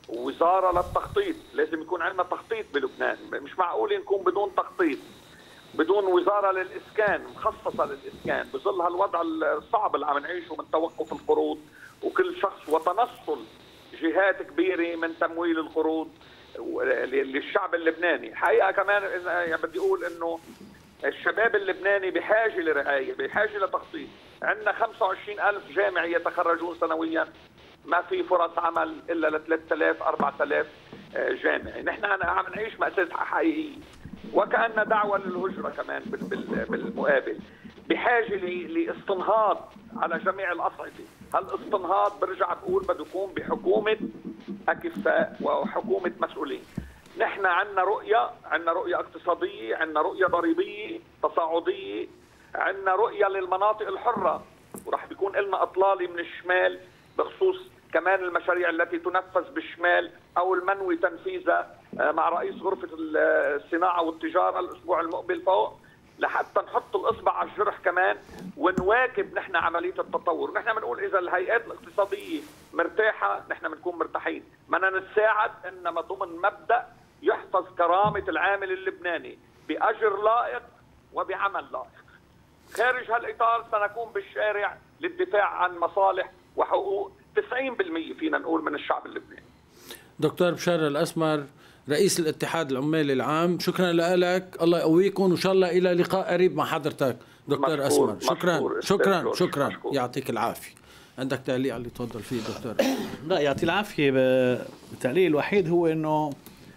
Speaker 3: ووزاره للتخطيط. لازم يكون عندنا تخطيط بلبنان، مش معقول نكون بدون تخطيط، بدون وزاره للاسكان مخصصه للاسكان بظل هالوضع الصعب اللي عم نعيشه من توقف القروض وكل شخص وتنصل جهات كبيره من تمويل القروض للشعب اللبناني. حقيقه كمان يعني بدي اقول انه الشباب اللبناني بحاجه لرعايه، بحاجه لتخطيط. عندنا 25,000 جامعي يتخرجون سنويا، ما في فرص عمل الا ل 3000 4000 جامعي. نحن عم نعيش مأساة حقيقيه، وكأن دعوه للهجره كمان بالمقابل. بحاجه لاستنهاض على جميع الاصعده. هالاستنهاض برجع بقول بده يكون بحكومه اكفاء وحكومه مسؤولين. نحن عندنا رؤيه اقتصاديه، عندنا رؤيه ضريبيه تصاعديه، عندنا رؤيه للمناطق الحره، وراح بيكون لنا اطلاله من الشمال بخصوص كمان المشاريع التي تنفذ بالشمال او المنوي تنفيذها مع رئيس غرفه الصناعه والتجاره الاسبوع المقبل فوق، لحتى نحط الاصبع على الجرح كمان ونواكب نحن عمليه التطور. نحن بنقول اذا الهيئات الاقتصاديه مرتاحه نحن بنكون مرتاحين، بدنا نتساعد انما ضمن مبدا يحفظ كرامه العامل اللبناني باجر لائق وبعمل لائق. خارج هالاطار سنكون بالشارع للدفاع عن مصالح وحقوق 90% فينا نقول من الشعب اللبناني.
Speaker 1: دكتور بشار الأسمر رئيس الاتحاد العمالي العام، شكرا لك، الله يقويكم وان شاء الله الى لقاء قريب مع حضرتك دكتور أسمر. شكرا يعطيك العافيه. عندك تعليق على اللي تفضل فيه دكتور؟
Speaker 2: لا يعطي العافيه. التعليق الوحيد هو انه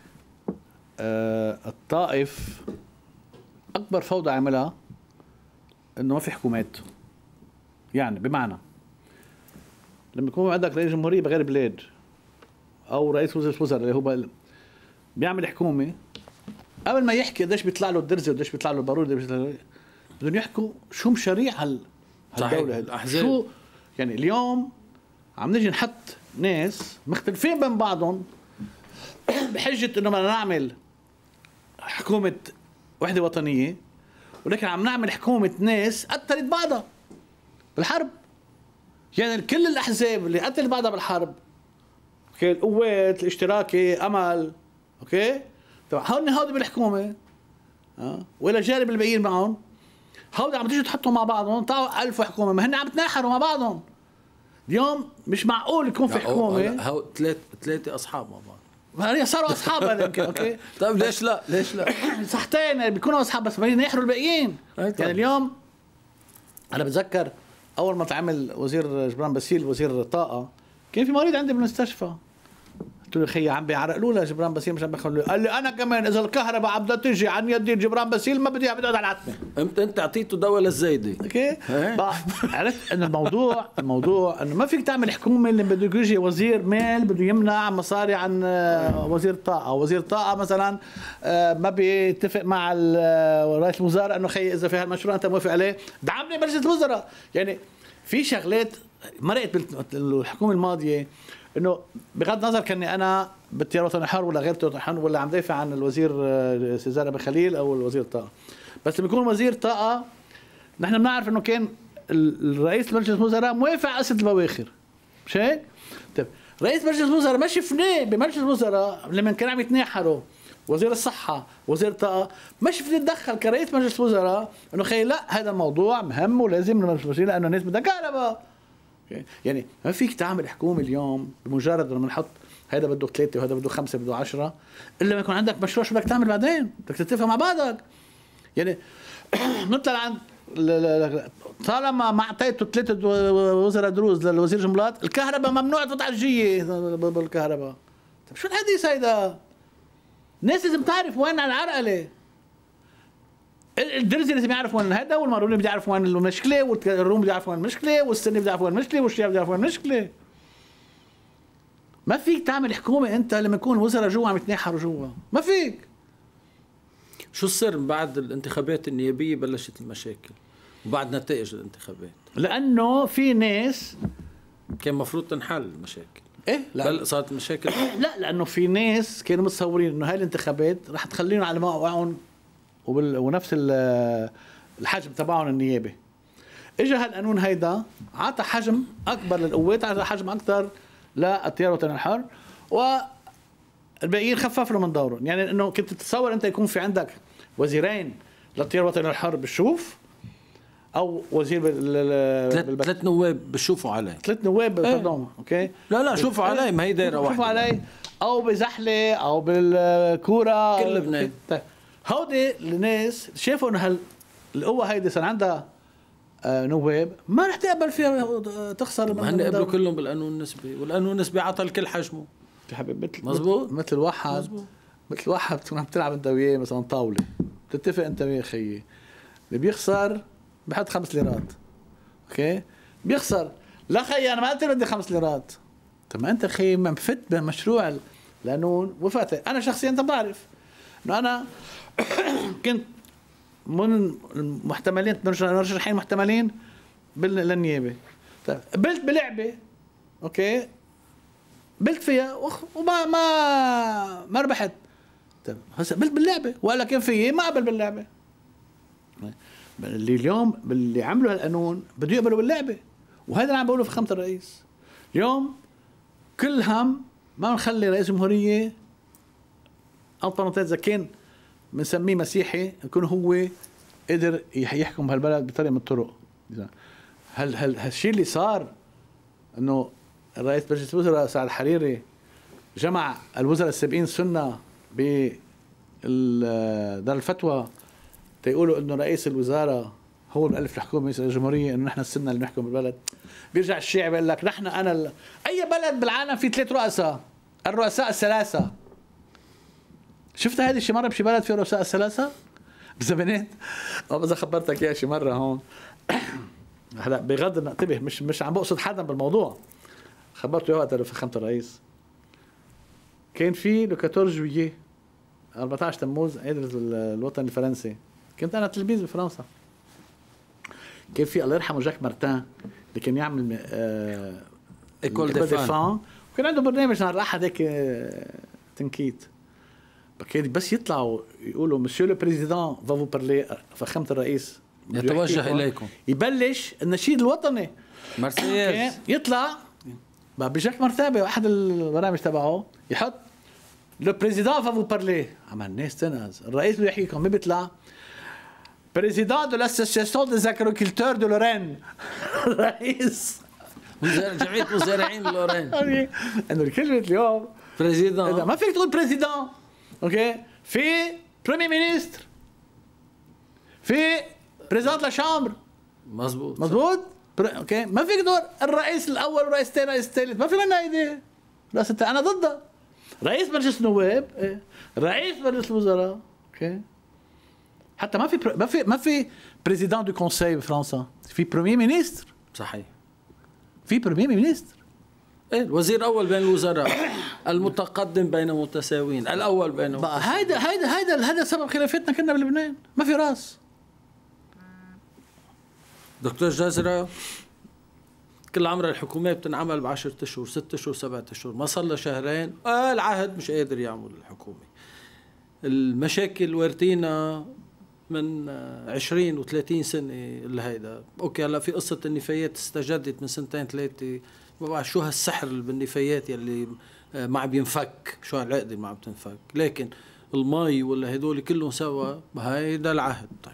Speaker 2: الطائف اكبر فوضى عملها انه ما في حكومات. يعني بمعنى لما يكون عندك رئيس جمهوريه بغير بلاد او رئيس وزراء اللي هو بيعمل حكومه، قبل ما يحكي قديش بيطلع له الدرزه وقديش بيطلع له البارود بدهم يحكوا شو مشاريع هالدوله. شو يعني اليوم عم نجي نحط ناس مختلفين بين بعضهم بحجه انه بدنا نعمل حكومه وحده وطنيه، ولكن عم نعمل حكومه ناس قتلت بعضها بالحرب. يعني كل الاحزاب اللي قتلت بعضها بالحرب، اوكي، القوات الاشتراكي، امل، اوكي، طبعا هودي بالحكومه ولا جانب الباقيين معهم، هودي عم تيجي تحطهم مع بعضهم طلعوا 1000 حكومه، ما هن عم تناحروا مع بعضهم. اليوم مش معقول يكون في حكومه
Speaker 1: ثلاثه اصحاب مع بعض،
Speaker 2: هي صاروا اصحاب يمكن. اوكي
Speaker 1: طيب ليش لا
Speaker 2: صحتين بيكونوا اصحاب بس بدهم يناحروا الباقيين. يعني اليوم انا بتذكر اول ما تعمل وزير جبران باسيل وزير طاقه، كان في مريض عندي بالمستشفى، قلت له خيي عم بيعرقلوا له جبران باسيل مش عم بيخلوا. قال لي انا كمان اذا الكهرباء عم تجي عن يدي جبران باسيل ما بدي اقعد على العتمه.
Speaker 1: انت اعطيته دواء للزايده.
Speaker 2: اوكي عرفت ان الموضوع انه ما فيك تعمل حكومه اللي بده يجي وزير مال بده يمنع مصاري عن وزير طاقه. وزير طاقه مثلا ما بيتفق مع رئيس الوزراء انه خيي اذا في هالمشروع انت موافق عليه دعمني مجلس الوزراء. يعني في شغلات مرقت بالحكومه الماضيه انه بغض النظر كاني انا بالتيار الوطني الحر ولا غير التيار الوطني الحر ولا عم دافع عن الوزير سيزار ابو خليل او الوزير طاقه، بس لما يكون وزير طاقه نحن بنعرف انه كان الرئيس مجلس الوزراء موافق على قصه البواخر، مش هيك؟ طيب رئيس مجلس الوزراء ما شفناه بمجلس الوزراء لما كان عم يتناحروا وزير الصحه وزير الطاقه، ما شفناه تدخل كرئيس مجلس الوزراء انه خي لا هذا الموضوع مهم ولازم نمشي لانه الناس بدها كهرباء. يعني ما فيك تعمل حكومه اليوم بمجرد انه بنحط هذا بده 3 وهذا بده 5 بده 10، الا ما يكون عندك مشروع شو بدك تعمل بعدين، بدك تتفق مع بعضك. يعني نطلع عند طالما ما اعطيته 3 وزراء دروز للوزير جملات، الكهرباء ممنوع تتعجيه بالكهرباء. طيب شو الحديث هيدا؟ الناس لازم تعرف وين العرقله. الدرزي لازم يعرف وين هذا، والماروني بده يعرف وين المشكله، والروم بده يعرف وين المشكله، والسني بده يعرف وين المشكله، والشياب بده يعرف وين المشكله. ما فيك تعمل حكومه انت لما يكون وزراء جوا عم يتناحروا جوا، ما فيك.
Speaker 1: شو السر بعد الانتخابات النيابيه بلشت المشاكل وبعد نتائج الانتخابات؟
Speaker 2: لانه في ناس
Speaker 1: كان مفروض تنحل المشاكل.
Speaker 2: ايه لا
Speaker 1: صارت مشاكل.
Speaker 2: لا لانه في ناس كانوا متصورين انه هاي الانتخابات رح تخليهم على موقعهم ونفس الحجم تبعهم النيابي. اجى هالقانون هيدا عطى حجم اكبر للقوات، عطى حجم اكثر للتيار الوطني الحر، الباقيين خفف له من دورهم. يعني انه كنت تتصور انت يكون في عندك وزيرين للتيار الوطني للحرب بالشوف، او وزير
Speaker 1: ثلاث نواب بشوفوا علي،
Speaker 2: 3 نواب باردون اوكي،
Speaker 1: لا شوفوا علي، ما هي دايره واحده،
Speaker 2: شوفوا علي، او بزحله او بالكوره
Speaker 1: كل لبنان.
Speaker 2: هودي الناس شافوا انه القوه هيدي صار عندها نواب ما رح تقبل فيها تخسر.
Speaker 1: ما هن قبلوا كلهم بالقانون النسبي، والقانون النسبي عطى الكل حجمه
Speaker 2: يا حبيبي.
Speaker 1: مزبوط،
Speaker 2: مثل واحد مثل واحد بتكون عم تلعب انت وياه مثلا طاوله، بتتفق انت وياه خيي، اللي بيخسر بحط 5 ليرات اوكي، بيخسر لا خيي انا ما قلت بدي 5 ليرات. طب ما انت خيي ما فت بمشروع القانون وفاتت. انا شخصيا انت بعرف انه انا كنت من المحتملين مرشحين محتملين للنيابه. طيب قبلت بلعبه اوكي، قبلت فيها وما ما ربحت. طيب هسه قبلت باللعبه وقال لك كيف فيي ما قبل باللعبه. اللي اليوم اللي عملوا هالقانون بده يقبلوا باللعبه، وهذا اللي عم بقوله في خامة الرئيس. اليوم كل هم ما نخلي رئيس جمهوريه انطونيتيت اذا كان بنسميه مسيحي يكون هو قدر يحكم بهالبلد بطريقه من الطرق. هل هالشيء اللي صار انه الرئيس مجلس الوزراء سعد الحريري جمع الوزراء السابقين سنة بدار الفتوى تيقولوا انه رئيس الوزراء هو مؤلف الحكومه رئيس الجمهوريه، انه نحن السنه اللي نحكم بالبلد. بيرجع الشيعي بيقول لك نحن اي بلد بالعالم في 3 رؤساء، الرؤساء ال3. شفت هذه شي مره بشي بلد فيه رؤساء ال3 بزمانات؟ اذا خبرتك اياها شي مره هون. هلا بغض انتبه مش عم بقصد حدا بالموضوع، خبرته وقت في خامة الرئيس. كان في لو 14 جوييه 14 تموز عيد الوطن الفرنسي، كنت انا تلميذ بفرنسا. كان في الله يرحمه جاك مارتان اللي كان يعمل
Speaker 1: ايكول دي فان،
Speaker 2: وكان عنده برنامج نهار الاحد هيك تنكيت. كان بس يطلعوا يقولوا مسيو لو بريزيدون فا فو بارلي، فخامة الرئيس
Speaker 1: يتوجه اليكم،
Speaker 2: يبلش النشيد الوطني
Speaker 1: مرسيدس،
Speaker 2: يطلع بجاك مرتابه واحد البرامج تبعه يحط لو بريزيدون فا فو بارلي. عم الناس تنهز، الرئيس بده يحكيكم، ما بيطلع بريزيدون دو لاسوسياسيون دي اغريكولتور دو لورين. الرئيس
Speaker 1: جمعيه مزارعين لورين.
Speaker 2: انه الكلمه اليوم
Speaker 1: بريزيدون
Speaker 2: ما فيك تقول بريزيدون اوكي، في بريمي مينستر، في بريزيدون لا شامبر، مزبوط اوكي. ما فيك تقول الرئيس الاول والرئيس الثاني والرئيس الثالث، ما في منها ايدي. بس انا ضدها. رئيس مجلس النواب، رئيس مجلس الوزراء اوكي. حتى ما في بريزيدون دو كونساي بفرنسا، في بريمير مينستر.
Speaker 1: صحيح،
Speaker 2: في بريمير مينستر،
Speaker 1: الوزير الاول بين الوزراء، المتقدم بين متساويين، الاول بين
Speaker 2: هيدا سبب خلافتنا كنا بلبنان، ما في راس.
Speaker 1: دكتور جزرة، كل عمر الحكومة بتنعمل ب10 أشهر 6 أشهر 7 أشهر، ما صار له شهرين العهد مش قادر يعمل الحكومة. المشاكل وارتينا من 20 و30 سنة اللي هيدا. اوكي هلا في قصة النفايات استجدت من 2 3، ما بعرف شو هالسحر اللي بالنفايات يلي ما عم ينفك، شو هالعقدة اللي ما عم تنفك، لكن المي ولا هدول كلهم سوا هيدا العهد. طيب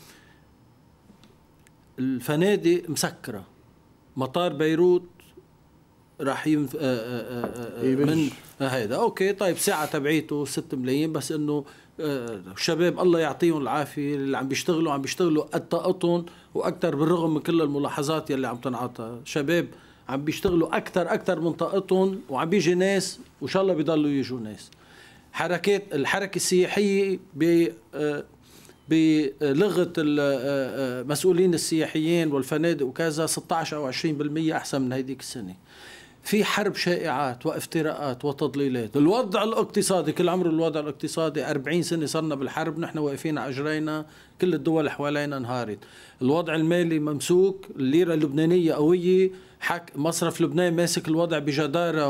Speaker 1: الفنادق مسكرة، مطار بيروت راح من هيدا اوكي. طيب ساعة تبعيته 6 ملايين، بس انه الشباب الله يعطيهم العافية اللي عم بيشتغلوا قد طاقتهم واكثر، بالرغم من كل الملاحظات يلي عم تنعطى. شباب عم بيشتغلوا اكثر من طاقتهم، وعم بيجي ناس وان شاء الله بيضلوا يجوا ناس. الحركة السياحية بلغة المسؤولين السياحيين والفنادق وكذا 16 أو 20% أحسن من هيديك السنة. في حرب شائعات وافتراءات وتضليلات. الوضع الاقتصادي، كل عمر الوضع الاقتصادي 40 سنة صرنا بالحرب، نحن واقفين على أجرينا، كل الدول حوالينا انهارت. الوضع المالي ممسوك، الليرة اللبنانية قوية، مصرف لبنان ماسك الوضع بجدارة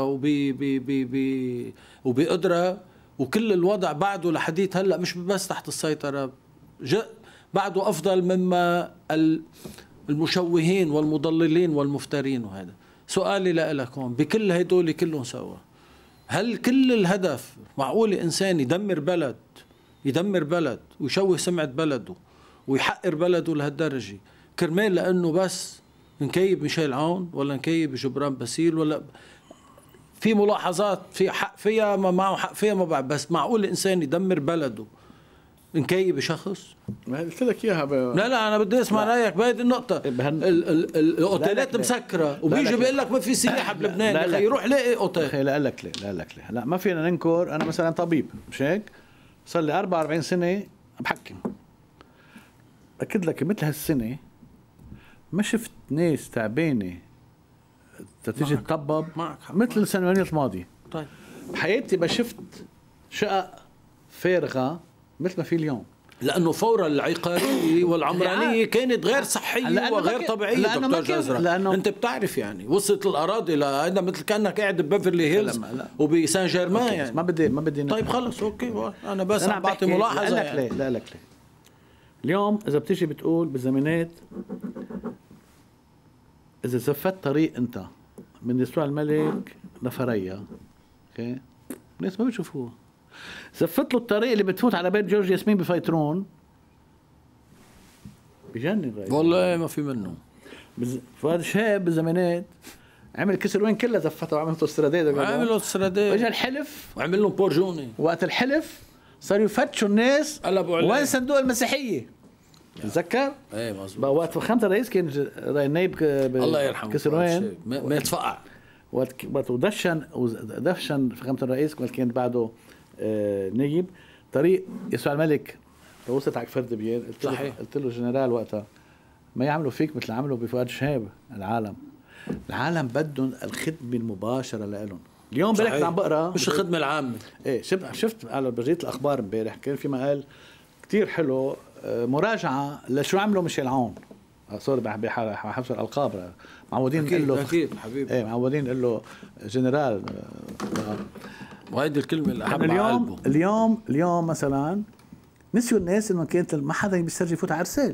Speaker 1: وبقدرة، وكل الوضع بعده لحديت هلأ مش بس تحت السيطرة، بعده أفضل مما المشوهين والمضللين والمفترين. وهذا سؤالي لكم، بكل هدول كلهم سوا هل كل الهدف معقول إنسان يدمر بلد ويشوه سمعة بلده ويحقر بلده لهالدرجة كرمال لأنه بس نكيب ميشيل عون ولا نكيب جبران باسيل؟ ولا في ملاحظات في حق فيها ما معه حق فيها ما بعد، بس معقول الإنسان يدمر بلده نكيب شخص؟
Speaker 2: ما قلت لك اياها
Speaker 1: لا انا بدي اسمع رايك بهذه النقطه. الاوتيلات مسكره وبيجي بيقول لك ما في سياحه بلبنان، يا اخي يروح لاقي اوتيل.
Speaker 2: لا لك ليه لا ما فينا ننكر. انا مثلا طبيب مش هيك، صار لي 44 سنه بحكم، اكد لك مثل هالسنه ما شفت ناس تعبانه تيجي تطبب مثل السنوات الماضيه.
Speaker 1: طيب
Speaker 2: بحياتي ما شفت شقق فارغه مثل ما في اليوم،
Speaker 1: لانه فورا العقاريه والعمرانيه كانت غير صحيه وغير طبيعيه. دكتور جزرة انت بتعرف يعني وصلت الاراضي لهذا مثل كانك قاعد ببيفرلي هيلز وبسان جيرمان يعني.
Speaker 2: ما بدي
Speaker 1: طيب خلص اوكي، انا بس عم بعطي ملاحظه.
Speaker 2: لا لك يعني. ليه اليوم اذا بتيجي بتقول بالزمانات اذا زفت طريق انت من يسوع الملك لفريا، اوكي، الناس ما بتشوفوه. زفت له الطريق اللي بتفوت على بيت جورج ياسمين بفيترون، بجنن رأيي
Speaker 1: والله ما في منه.
Speaker 2: فؤاد شهاب بالزمانات عمل كسر وين كلها زفتها وعمل اوتوسترادات،
Speaker 1: عمل اوتوسترادات
Speaker 2: واجا الحلف
Speaker 1: وعمل لهم بورجوني.
Speaker 2: وقت الحلف صاروا يفتشوا الناس وين صندوق المسيحيه، تتذكر؟
Speaker 1: ايه مظبوط.
Speaker 2: وقت فخامة الرئيس كان نايب
Speaker 1: الله يرحمه
Speaker 2: كسر وين
Speaker 1: ما يتفقع
Speaker 2: وقت دفشن فخامة الرئيس وقت كان بعده نايب طريق يسوع الملك وصلت على فرد بيان. قلت له جنرال وقتها ما يعملوا فيك مثل عملوا بفؤاد شهاب. العالم بدهم الخدمه المباشره لهم. اليوم بالك عم بقرا
Speaker 1: مش الخدمه العامه.
Speaker 2: ايه شفت على بريده الاخبار امبارح كان في مقال كتير حلو، مراجعه لشو عملوا ميشيل عون. صار بحبس الالقاب معودين نقول له
Speaker 1: اكيد حبيبي.
Speaker 2: ايه معودين نقول له جنرال.
Speaker 1: وهيدي الكلمه اللي احب على قلبه.
Speaker 2: اليوم مثلا نسيوا الناس انه كانت ما حدا بيسترجي يفوت على ارسال.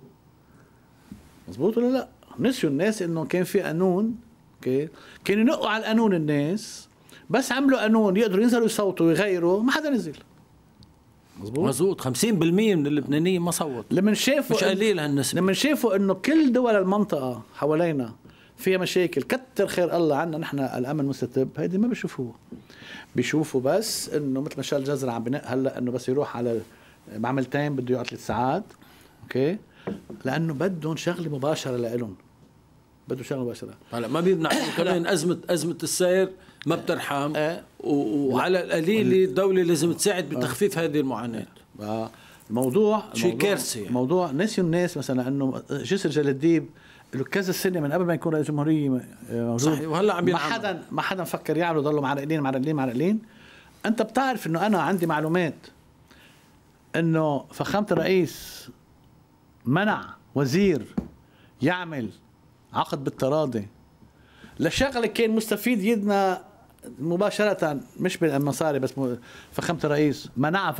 Speaker 2: مزبوط ولا لا؟ نسيوا الناس انه كان في قانون، اوكي، كانوا ينقوا على القانون الناس، بس عملوا قانون يقدروا ينزلوا يصوتوا ويغيروا، ما حدا نزل.
Speaker 1: مزبوط 50% من اللبنانيين ما صوت.
Speaker 2: لما شافوا
Speaker 1: مش قليل هالنسبة.
Speaker 2: لما شافوا انه كل دول المنطقة حوالينا فيها مشاكل، كتر خير الله عنا نحن الامن مستتب، هيدي ما بيشوفوه. بيشوفوا بس انه مثل ما شال جزر عم بنق هلا انه بس يروح على معملتين بده يقعد 3 ساعات، اوكي، لانه بدهم شغله مباشره لهم. بده شغله مباشره.
Speaker 1: هلا ما بيمنع كمان ازمه السير ما بترحم. وعلى القليل الدوله لازم تساعد بتخفيف هذه المعاناه.
Speaker 2: الموضوع
Speaker 1: شيء كارثي يعني.
Speaker 2: موضوع نسيوا الناس مثلا انه جسر جلال الديب له كذا سنه من قبل ما يكون رئيس جمهوريه موجود.
Speaker 1: صحيح. وهلا عم
Speaker 2: ما حدا فكر يعملوا، ضلوا معرقلين. انت بتعرف انه انا عندي معلومات انه فخامة الرئيس منع وزير يعمل عقد بالتراضي لشغله كان مستفيد يدنا مباشرة، مش بالمصاري بس. فخامة الرئيس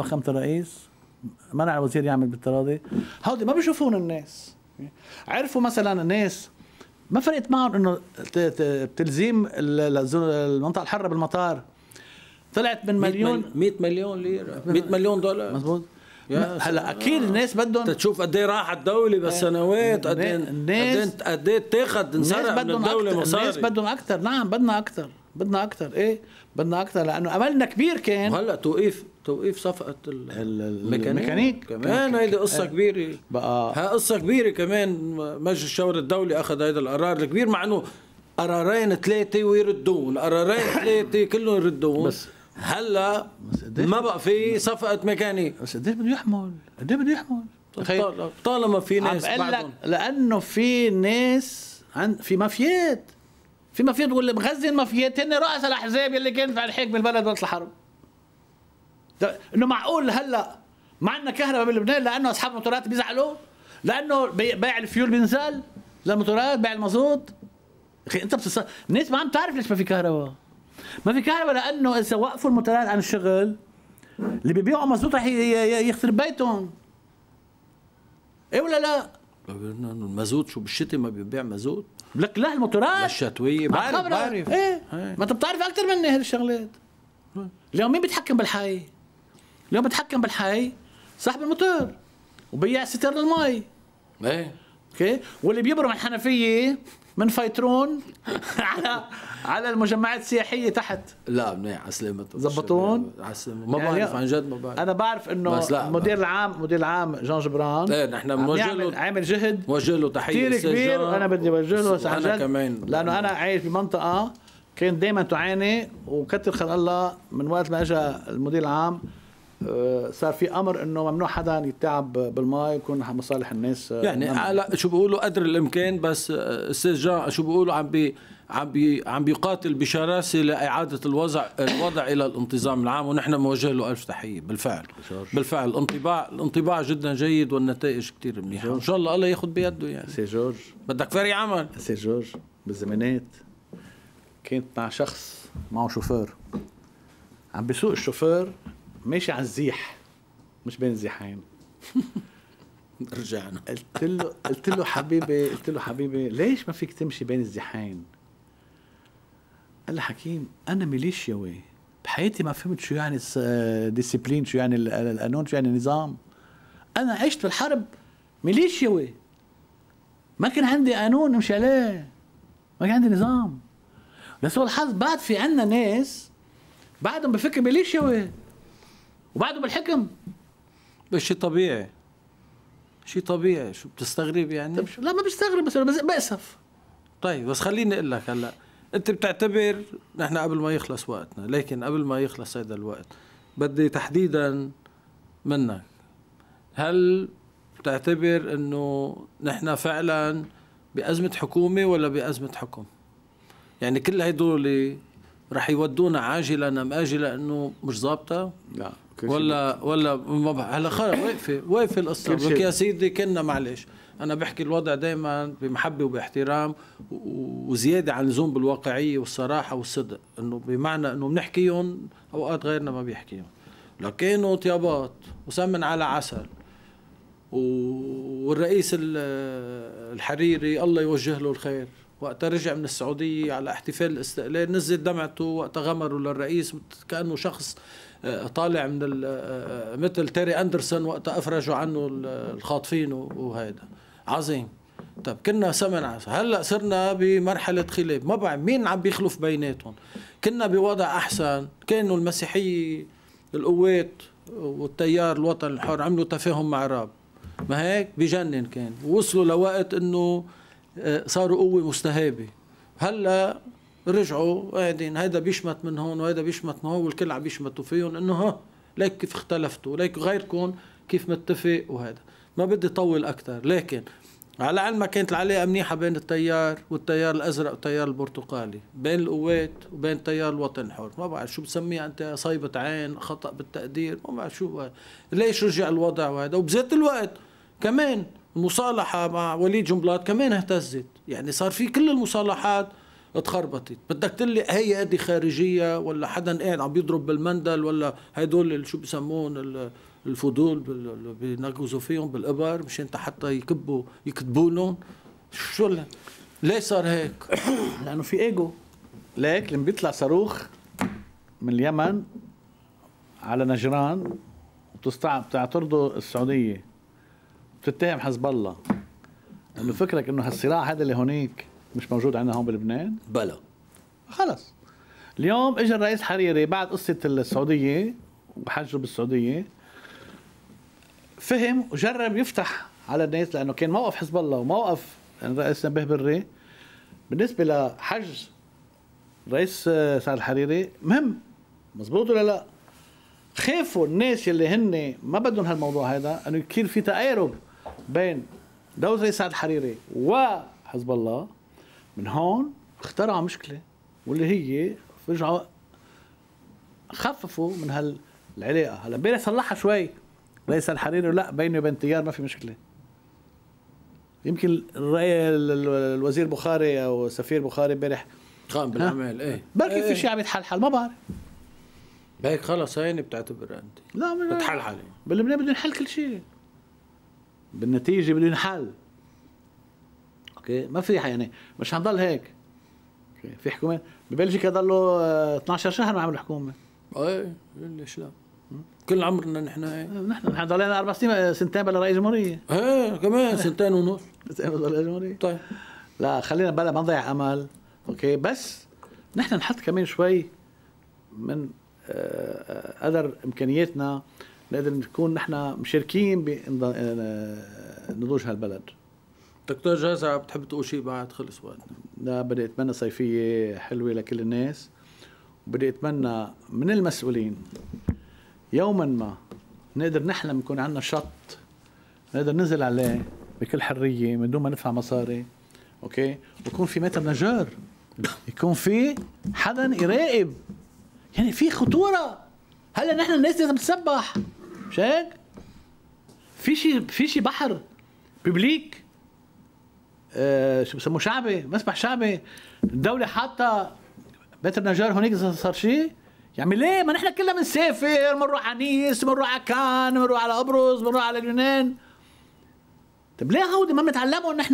Speaker 2: منع الوزير يعمل بالتراضي. هودي ما بيشوفون الناس. عرفوا مثلا الناس ما فرقت معهم انه تلزيم المنطقة الحرة بالمطار طلعت من
Speaker 1: 100 مليون ليرة 100 مليون دولار.
Speaker 2: مزبوط. هلا اكيد الناس بدهم
Speaker 1: تشوف قد ايه راحت الدوله بالسنوات، قد ايه تاخذ انسرق من الدوله مصاري.
Speaker 2: الناس بدهم اكثر. نعم بدنا اكثر ايه بدنا اكثر لانه املنا كبير كان.
Speaker 1: وهلا توقيف صفقه
Speaker 2: الميكانيك
Speaker 1: كمان هيدي قصه كبيره بقى. ها قصه كبيره كمان. مجلس الشورى الدولي اخذ هذا القرار الكبير، مع انه قرارين 3 ويردون، قرارين 3 كلهم يردون. بس هلا ما بقى في صفقه ميكانيك.
Speaker 2: بس قديش بده يحمل؟
Speaker 1: طالما في ناس
Speaker 2: بعدهم، لانه في ناس في مافيات واللي مخزن مافيات هن رؤساء الاحزاب اللي كانت على الحكم بالبلد وقت الحرب. انه معقول هلا ما عندنا كهرباء بلبنان لانه اصحاب الموتورات بيزعلوا، لانه بيع الفيول بينزل للموتورات، بيع المازوت. اخي انت الناس ما عم تعرف ليش ما في كهرباء. لانه اذا وقفوا الموتورات عن الشغل اللي بيبيعوا مازوت رح يخرب بيتهم. ايه ولا لا؟
Speaker 1: المازوت شو بالشتاء ما بيبيع مازوت؟
Speaker 2: لك لا الموتورات
Speaker 1: الشتويه بعرف
Speaker 2: ايه ما انت بتعرف اكثر مني هالشغلات. اليوم مين بيتحكم بالحي؟ اليوم بيتحكم بالحي صاحب الموتور وبيع ستر المي.
Speaker 1: ايه
Speaker 2: اوكي، واللي بيبرم الحنفيه من فيترون على المجمعات السياحيه تحت.
Speaker 1: لا منيح عسلامته
Speaker 2: زبطون
Speaker 1: ما
Speaker 2: يعني
Speaker 1: بعرف عن جد، ما بعرف.
Speaker 2: انا بعرف انه المدير العام جان جبران
Speaker 1: ايه نحن بنوجه له،
Speaker 2: عامل جهد
Speaker 1: موجه له تحيه
Speaker 2: كثير كبير، وانا بدي اوجه له
Speaker 1: انا كمان،
Speaker 2: لانه انا عايش بمنطقه كانت دائما تعاني، وكتر خير الله من وقت ما اجى المدير العام صار في امر انه ممنوع حدا يتعب بالماء، يكون مصالح الناس
Speaker 1: يعني على شو بيقولوا قدر الامكان. بس استاذ جان شو بيقولوا عم بيقاتل بشراسه لاعاده الوضع الى الانتظام العام، ونحن موجه له الف تحيه. بالفعل الانطباع جدا جيد والنتائج كثير منيحه، وان شاء الله ياخذ بيده. يعني
Speaker 2: سي جورج
Speaker 1: بدك فريق عمل.
Speaker 2: سي جورج بالزمانات كنت مع شخص معه شوفير، عم بيسوق الشوفير ماشي على الزيح مش بين الزيحين.
Speaker 1: رجعنا
Speaker 2: قلت له حبيبي ليش ما فيك تمشي بين الزيحين؟ قال لي حكيم انا ميليشياوي بحياتي ما فهمت شو يعني ديسيبلين، شو يعني القانون، شو يعني النظام. انا عشت في الحرب ميليشياوي، ما كان عندي قانون نمشي عليه، ما كان عندي نظام. بس هو الحظ بعد في عنا ناس بعدهم بفكر ميليشياوي وبعده بالحكم.
Speaker 1: بس شيء طبيعي، شو بتستغرب يعني؟
Speaker 2: لا ما بستغرب، بس انا بأسف.
Speaker 1: طيب بس خليني اقول لك هلا، انت بتعتبر نحن قبل ما يخلص وقتنا، لكن قبل ما يخلص هذا الوقت بدي تحديدا منك، هل بتعتبر انه نحن فعلا بأزمة حكومة ولا بأزمة حكم؟ يعني كل هدول رح يودونا عاجلا ام اجلا انه مش ظابطه؟
Speaker 2: لا
Speaker 1: ولا هلا خلص وقفه القصه. بك يا سيدي كنا معلش، انا بحكي الوضع دائما بمحبه وباحترام وزياده عن اللزوم بالواقعيه والصراحه والصدق، انه بمعنى انه بنحكيهم اوقات غيرنا ما بيحكيهم، لكنه طيابات وسمن على عسل. والرئيس الحريري الله يوجه له الخير، وقت رجع من السعودية على احتفال الاستقلال نزل دمعته وقت غمروا للرئيس كأنه شخص طالع من مثل تيري أندرسون وقت أفرجوا عنه الخاطفين وهذا عظيم. طب كنا سمن عسل، هلأ صرنا بمرحلة خلاف، ما بعرف مين عم بيخلف بيناتهم. كنا بوضع أحسن، كانوا المسيحية القوات والتيار الوطن الحر عملوا تفاهم مع راب، ما هيك بجنن كان، ووصلوا لوقت انه صاروا قوة مستهابة. هلا رجعوا قاعدين هيدا بيشمت من هون وهيدا بيشمت من هون، والكل عم بيشمتوا فيهم انه ليك كيف اختلفتوا، ليك غيركم كيف متفق. وهذا ما بدي طول اكثر، لكن على علمك كانت العلاقة منيحة بين التيار الازرق والتيار البرتقالي، بين القوات وبين تيار الوطن الحر. ما بعرف شو بسميها انت، صيبة عين، خطأ بالتقدير، ما بعرف شو ليش رجع الوضع وهذا. وبذات الوقت كمان المصالحة مع وليد جنبلاط كمان اهتزت، يعني صار في كل المصالحات اتخربطت. بدك تقلي هي هذه خارجية ولا حدا قاعد عم بيضرب بالمندل، ولا هدول شو بسمون الفضول بينقزوا فيهم بالإبر مشان حتى يكتبوا لهم شو. ليش صار هيك؟
Speaker 2: لأنه في ايجو. ليك لما بيطلع صاروخ من اليمن على نجران بتعترضه السعودية، بتتهم حزب الله انه فكرك انه هالصراع هذا اللي هونيك مش موجود عندنا هون بلبنان.
Speaker 1: بلا
Speaker 2: خلص اليوم اجى الرئيس حريري بعد قصة السعودية وحجه بالسعودية، فهم وجرب يفتح على الناس، لانه كان موقف حزب الله وموقف الرئيس نبيه بري بالنسبة لحج رئيس سعد الحريري مهم. مزبوط ولا لا؟ خافوا الناس اللي هن ما بدهم هالموضوع هذا انه يصير في تقارب بين دولة رئيس سعد الحريري وحزب الله. من هون اخترعوا مشكلة، واللي هي رجعوا خففوا من هالعلاقة. هلا امبارح صلحها شوي رئيس سعد الحريري، لا بيني وبين تيار ما في مشكلة. يمكن الوزير بخاري او سفير بخاري امبارح
Speaker 1: قام بالاعمال
Speaker 2: بركي في شيء عم يتحلحل، ما بعرف.
Speaker 1: هيك خلص هيني بتعتبر انت؟
Speaker 2: لا
Speaker 1: بتحلحل
Speaker 2: بلبنان بدنا نحل كل شيء، بالنتيجة بدنا نحل. اوكي ما في يعني مش هنضل هيك. اوكي في حكومة ببلجيكا ضلوا 12 شهر ما عملوا حكومة،
Speaker 1: ايه ليش لا؟ كل عمرنا نحن
Speaker 2: نحن ضلينا 4 سنين سنتين بلا رئيس جمهورية.
Speaker 1: ايه كمان 2 ونص.
Speaker 2: 2 ونص رئيس جمهورية.
Speaker 1: طيب
Speaker 2: لا خلينا بلا ما نضيع امل. اوكي بس نحن نحط كمان شوي من قدر امكانياتنا نقدر نكون نحن مشاركين بنضوج هالبلد.
Speaker 1: دكتور جازع بتحب تقول شيء بعد خلص وقتنا؟
Speaker 2: لا بدي اتمنى صيفيه حلوه لكل الناس، وبدي اتمنى من المسؤولين يوما ما نقدر نحلم يكون عندنا شط نقدر ننزل عليه بكل حريه من دون ما ندفع مصاري. اوكي ويكون في متر نجار، يكون في حدا يراقب، يعني في خطوره. هلا نحن الناس لازم تسبح مش هيك؟ في شيء بحر ببليك شو بسموه شعبي، مسبح شعبي، الدولة حاطة متر نجار هونيك إذا صار شيء. يعني ليه؟ ما نحن كلنا بنسافر، بنروح على نيس، بنروح على كان، بنروح على قبرص، بنروح على اليونان. طيب ليه هودي ما بنتعلموا نحن؟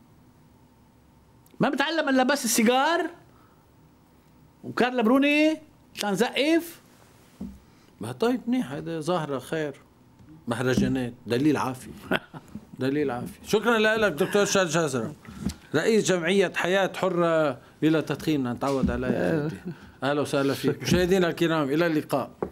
Speaker 2: ما بنتعلم الا بس السيجار وكارلا بروني عشان نزقف.
Speaker 1: ما طيب منيح، هذا ظاهرة خير، مهرجانات، دليل عافية. دليل عافية. شكرا لك دكتور شاد جازرة، رئيس جمعية حياة حرة بلا تدخين، نتعود عليها. اهلا وسهلا فيك. مشاهدينا الكرام الى اللقاء.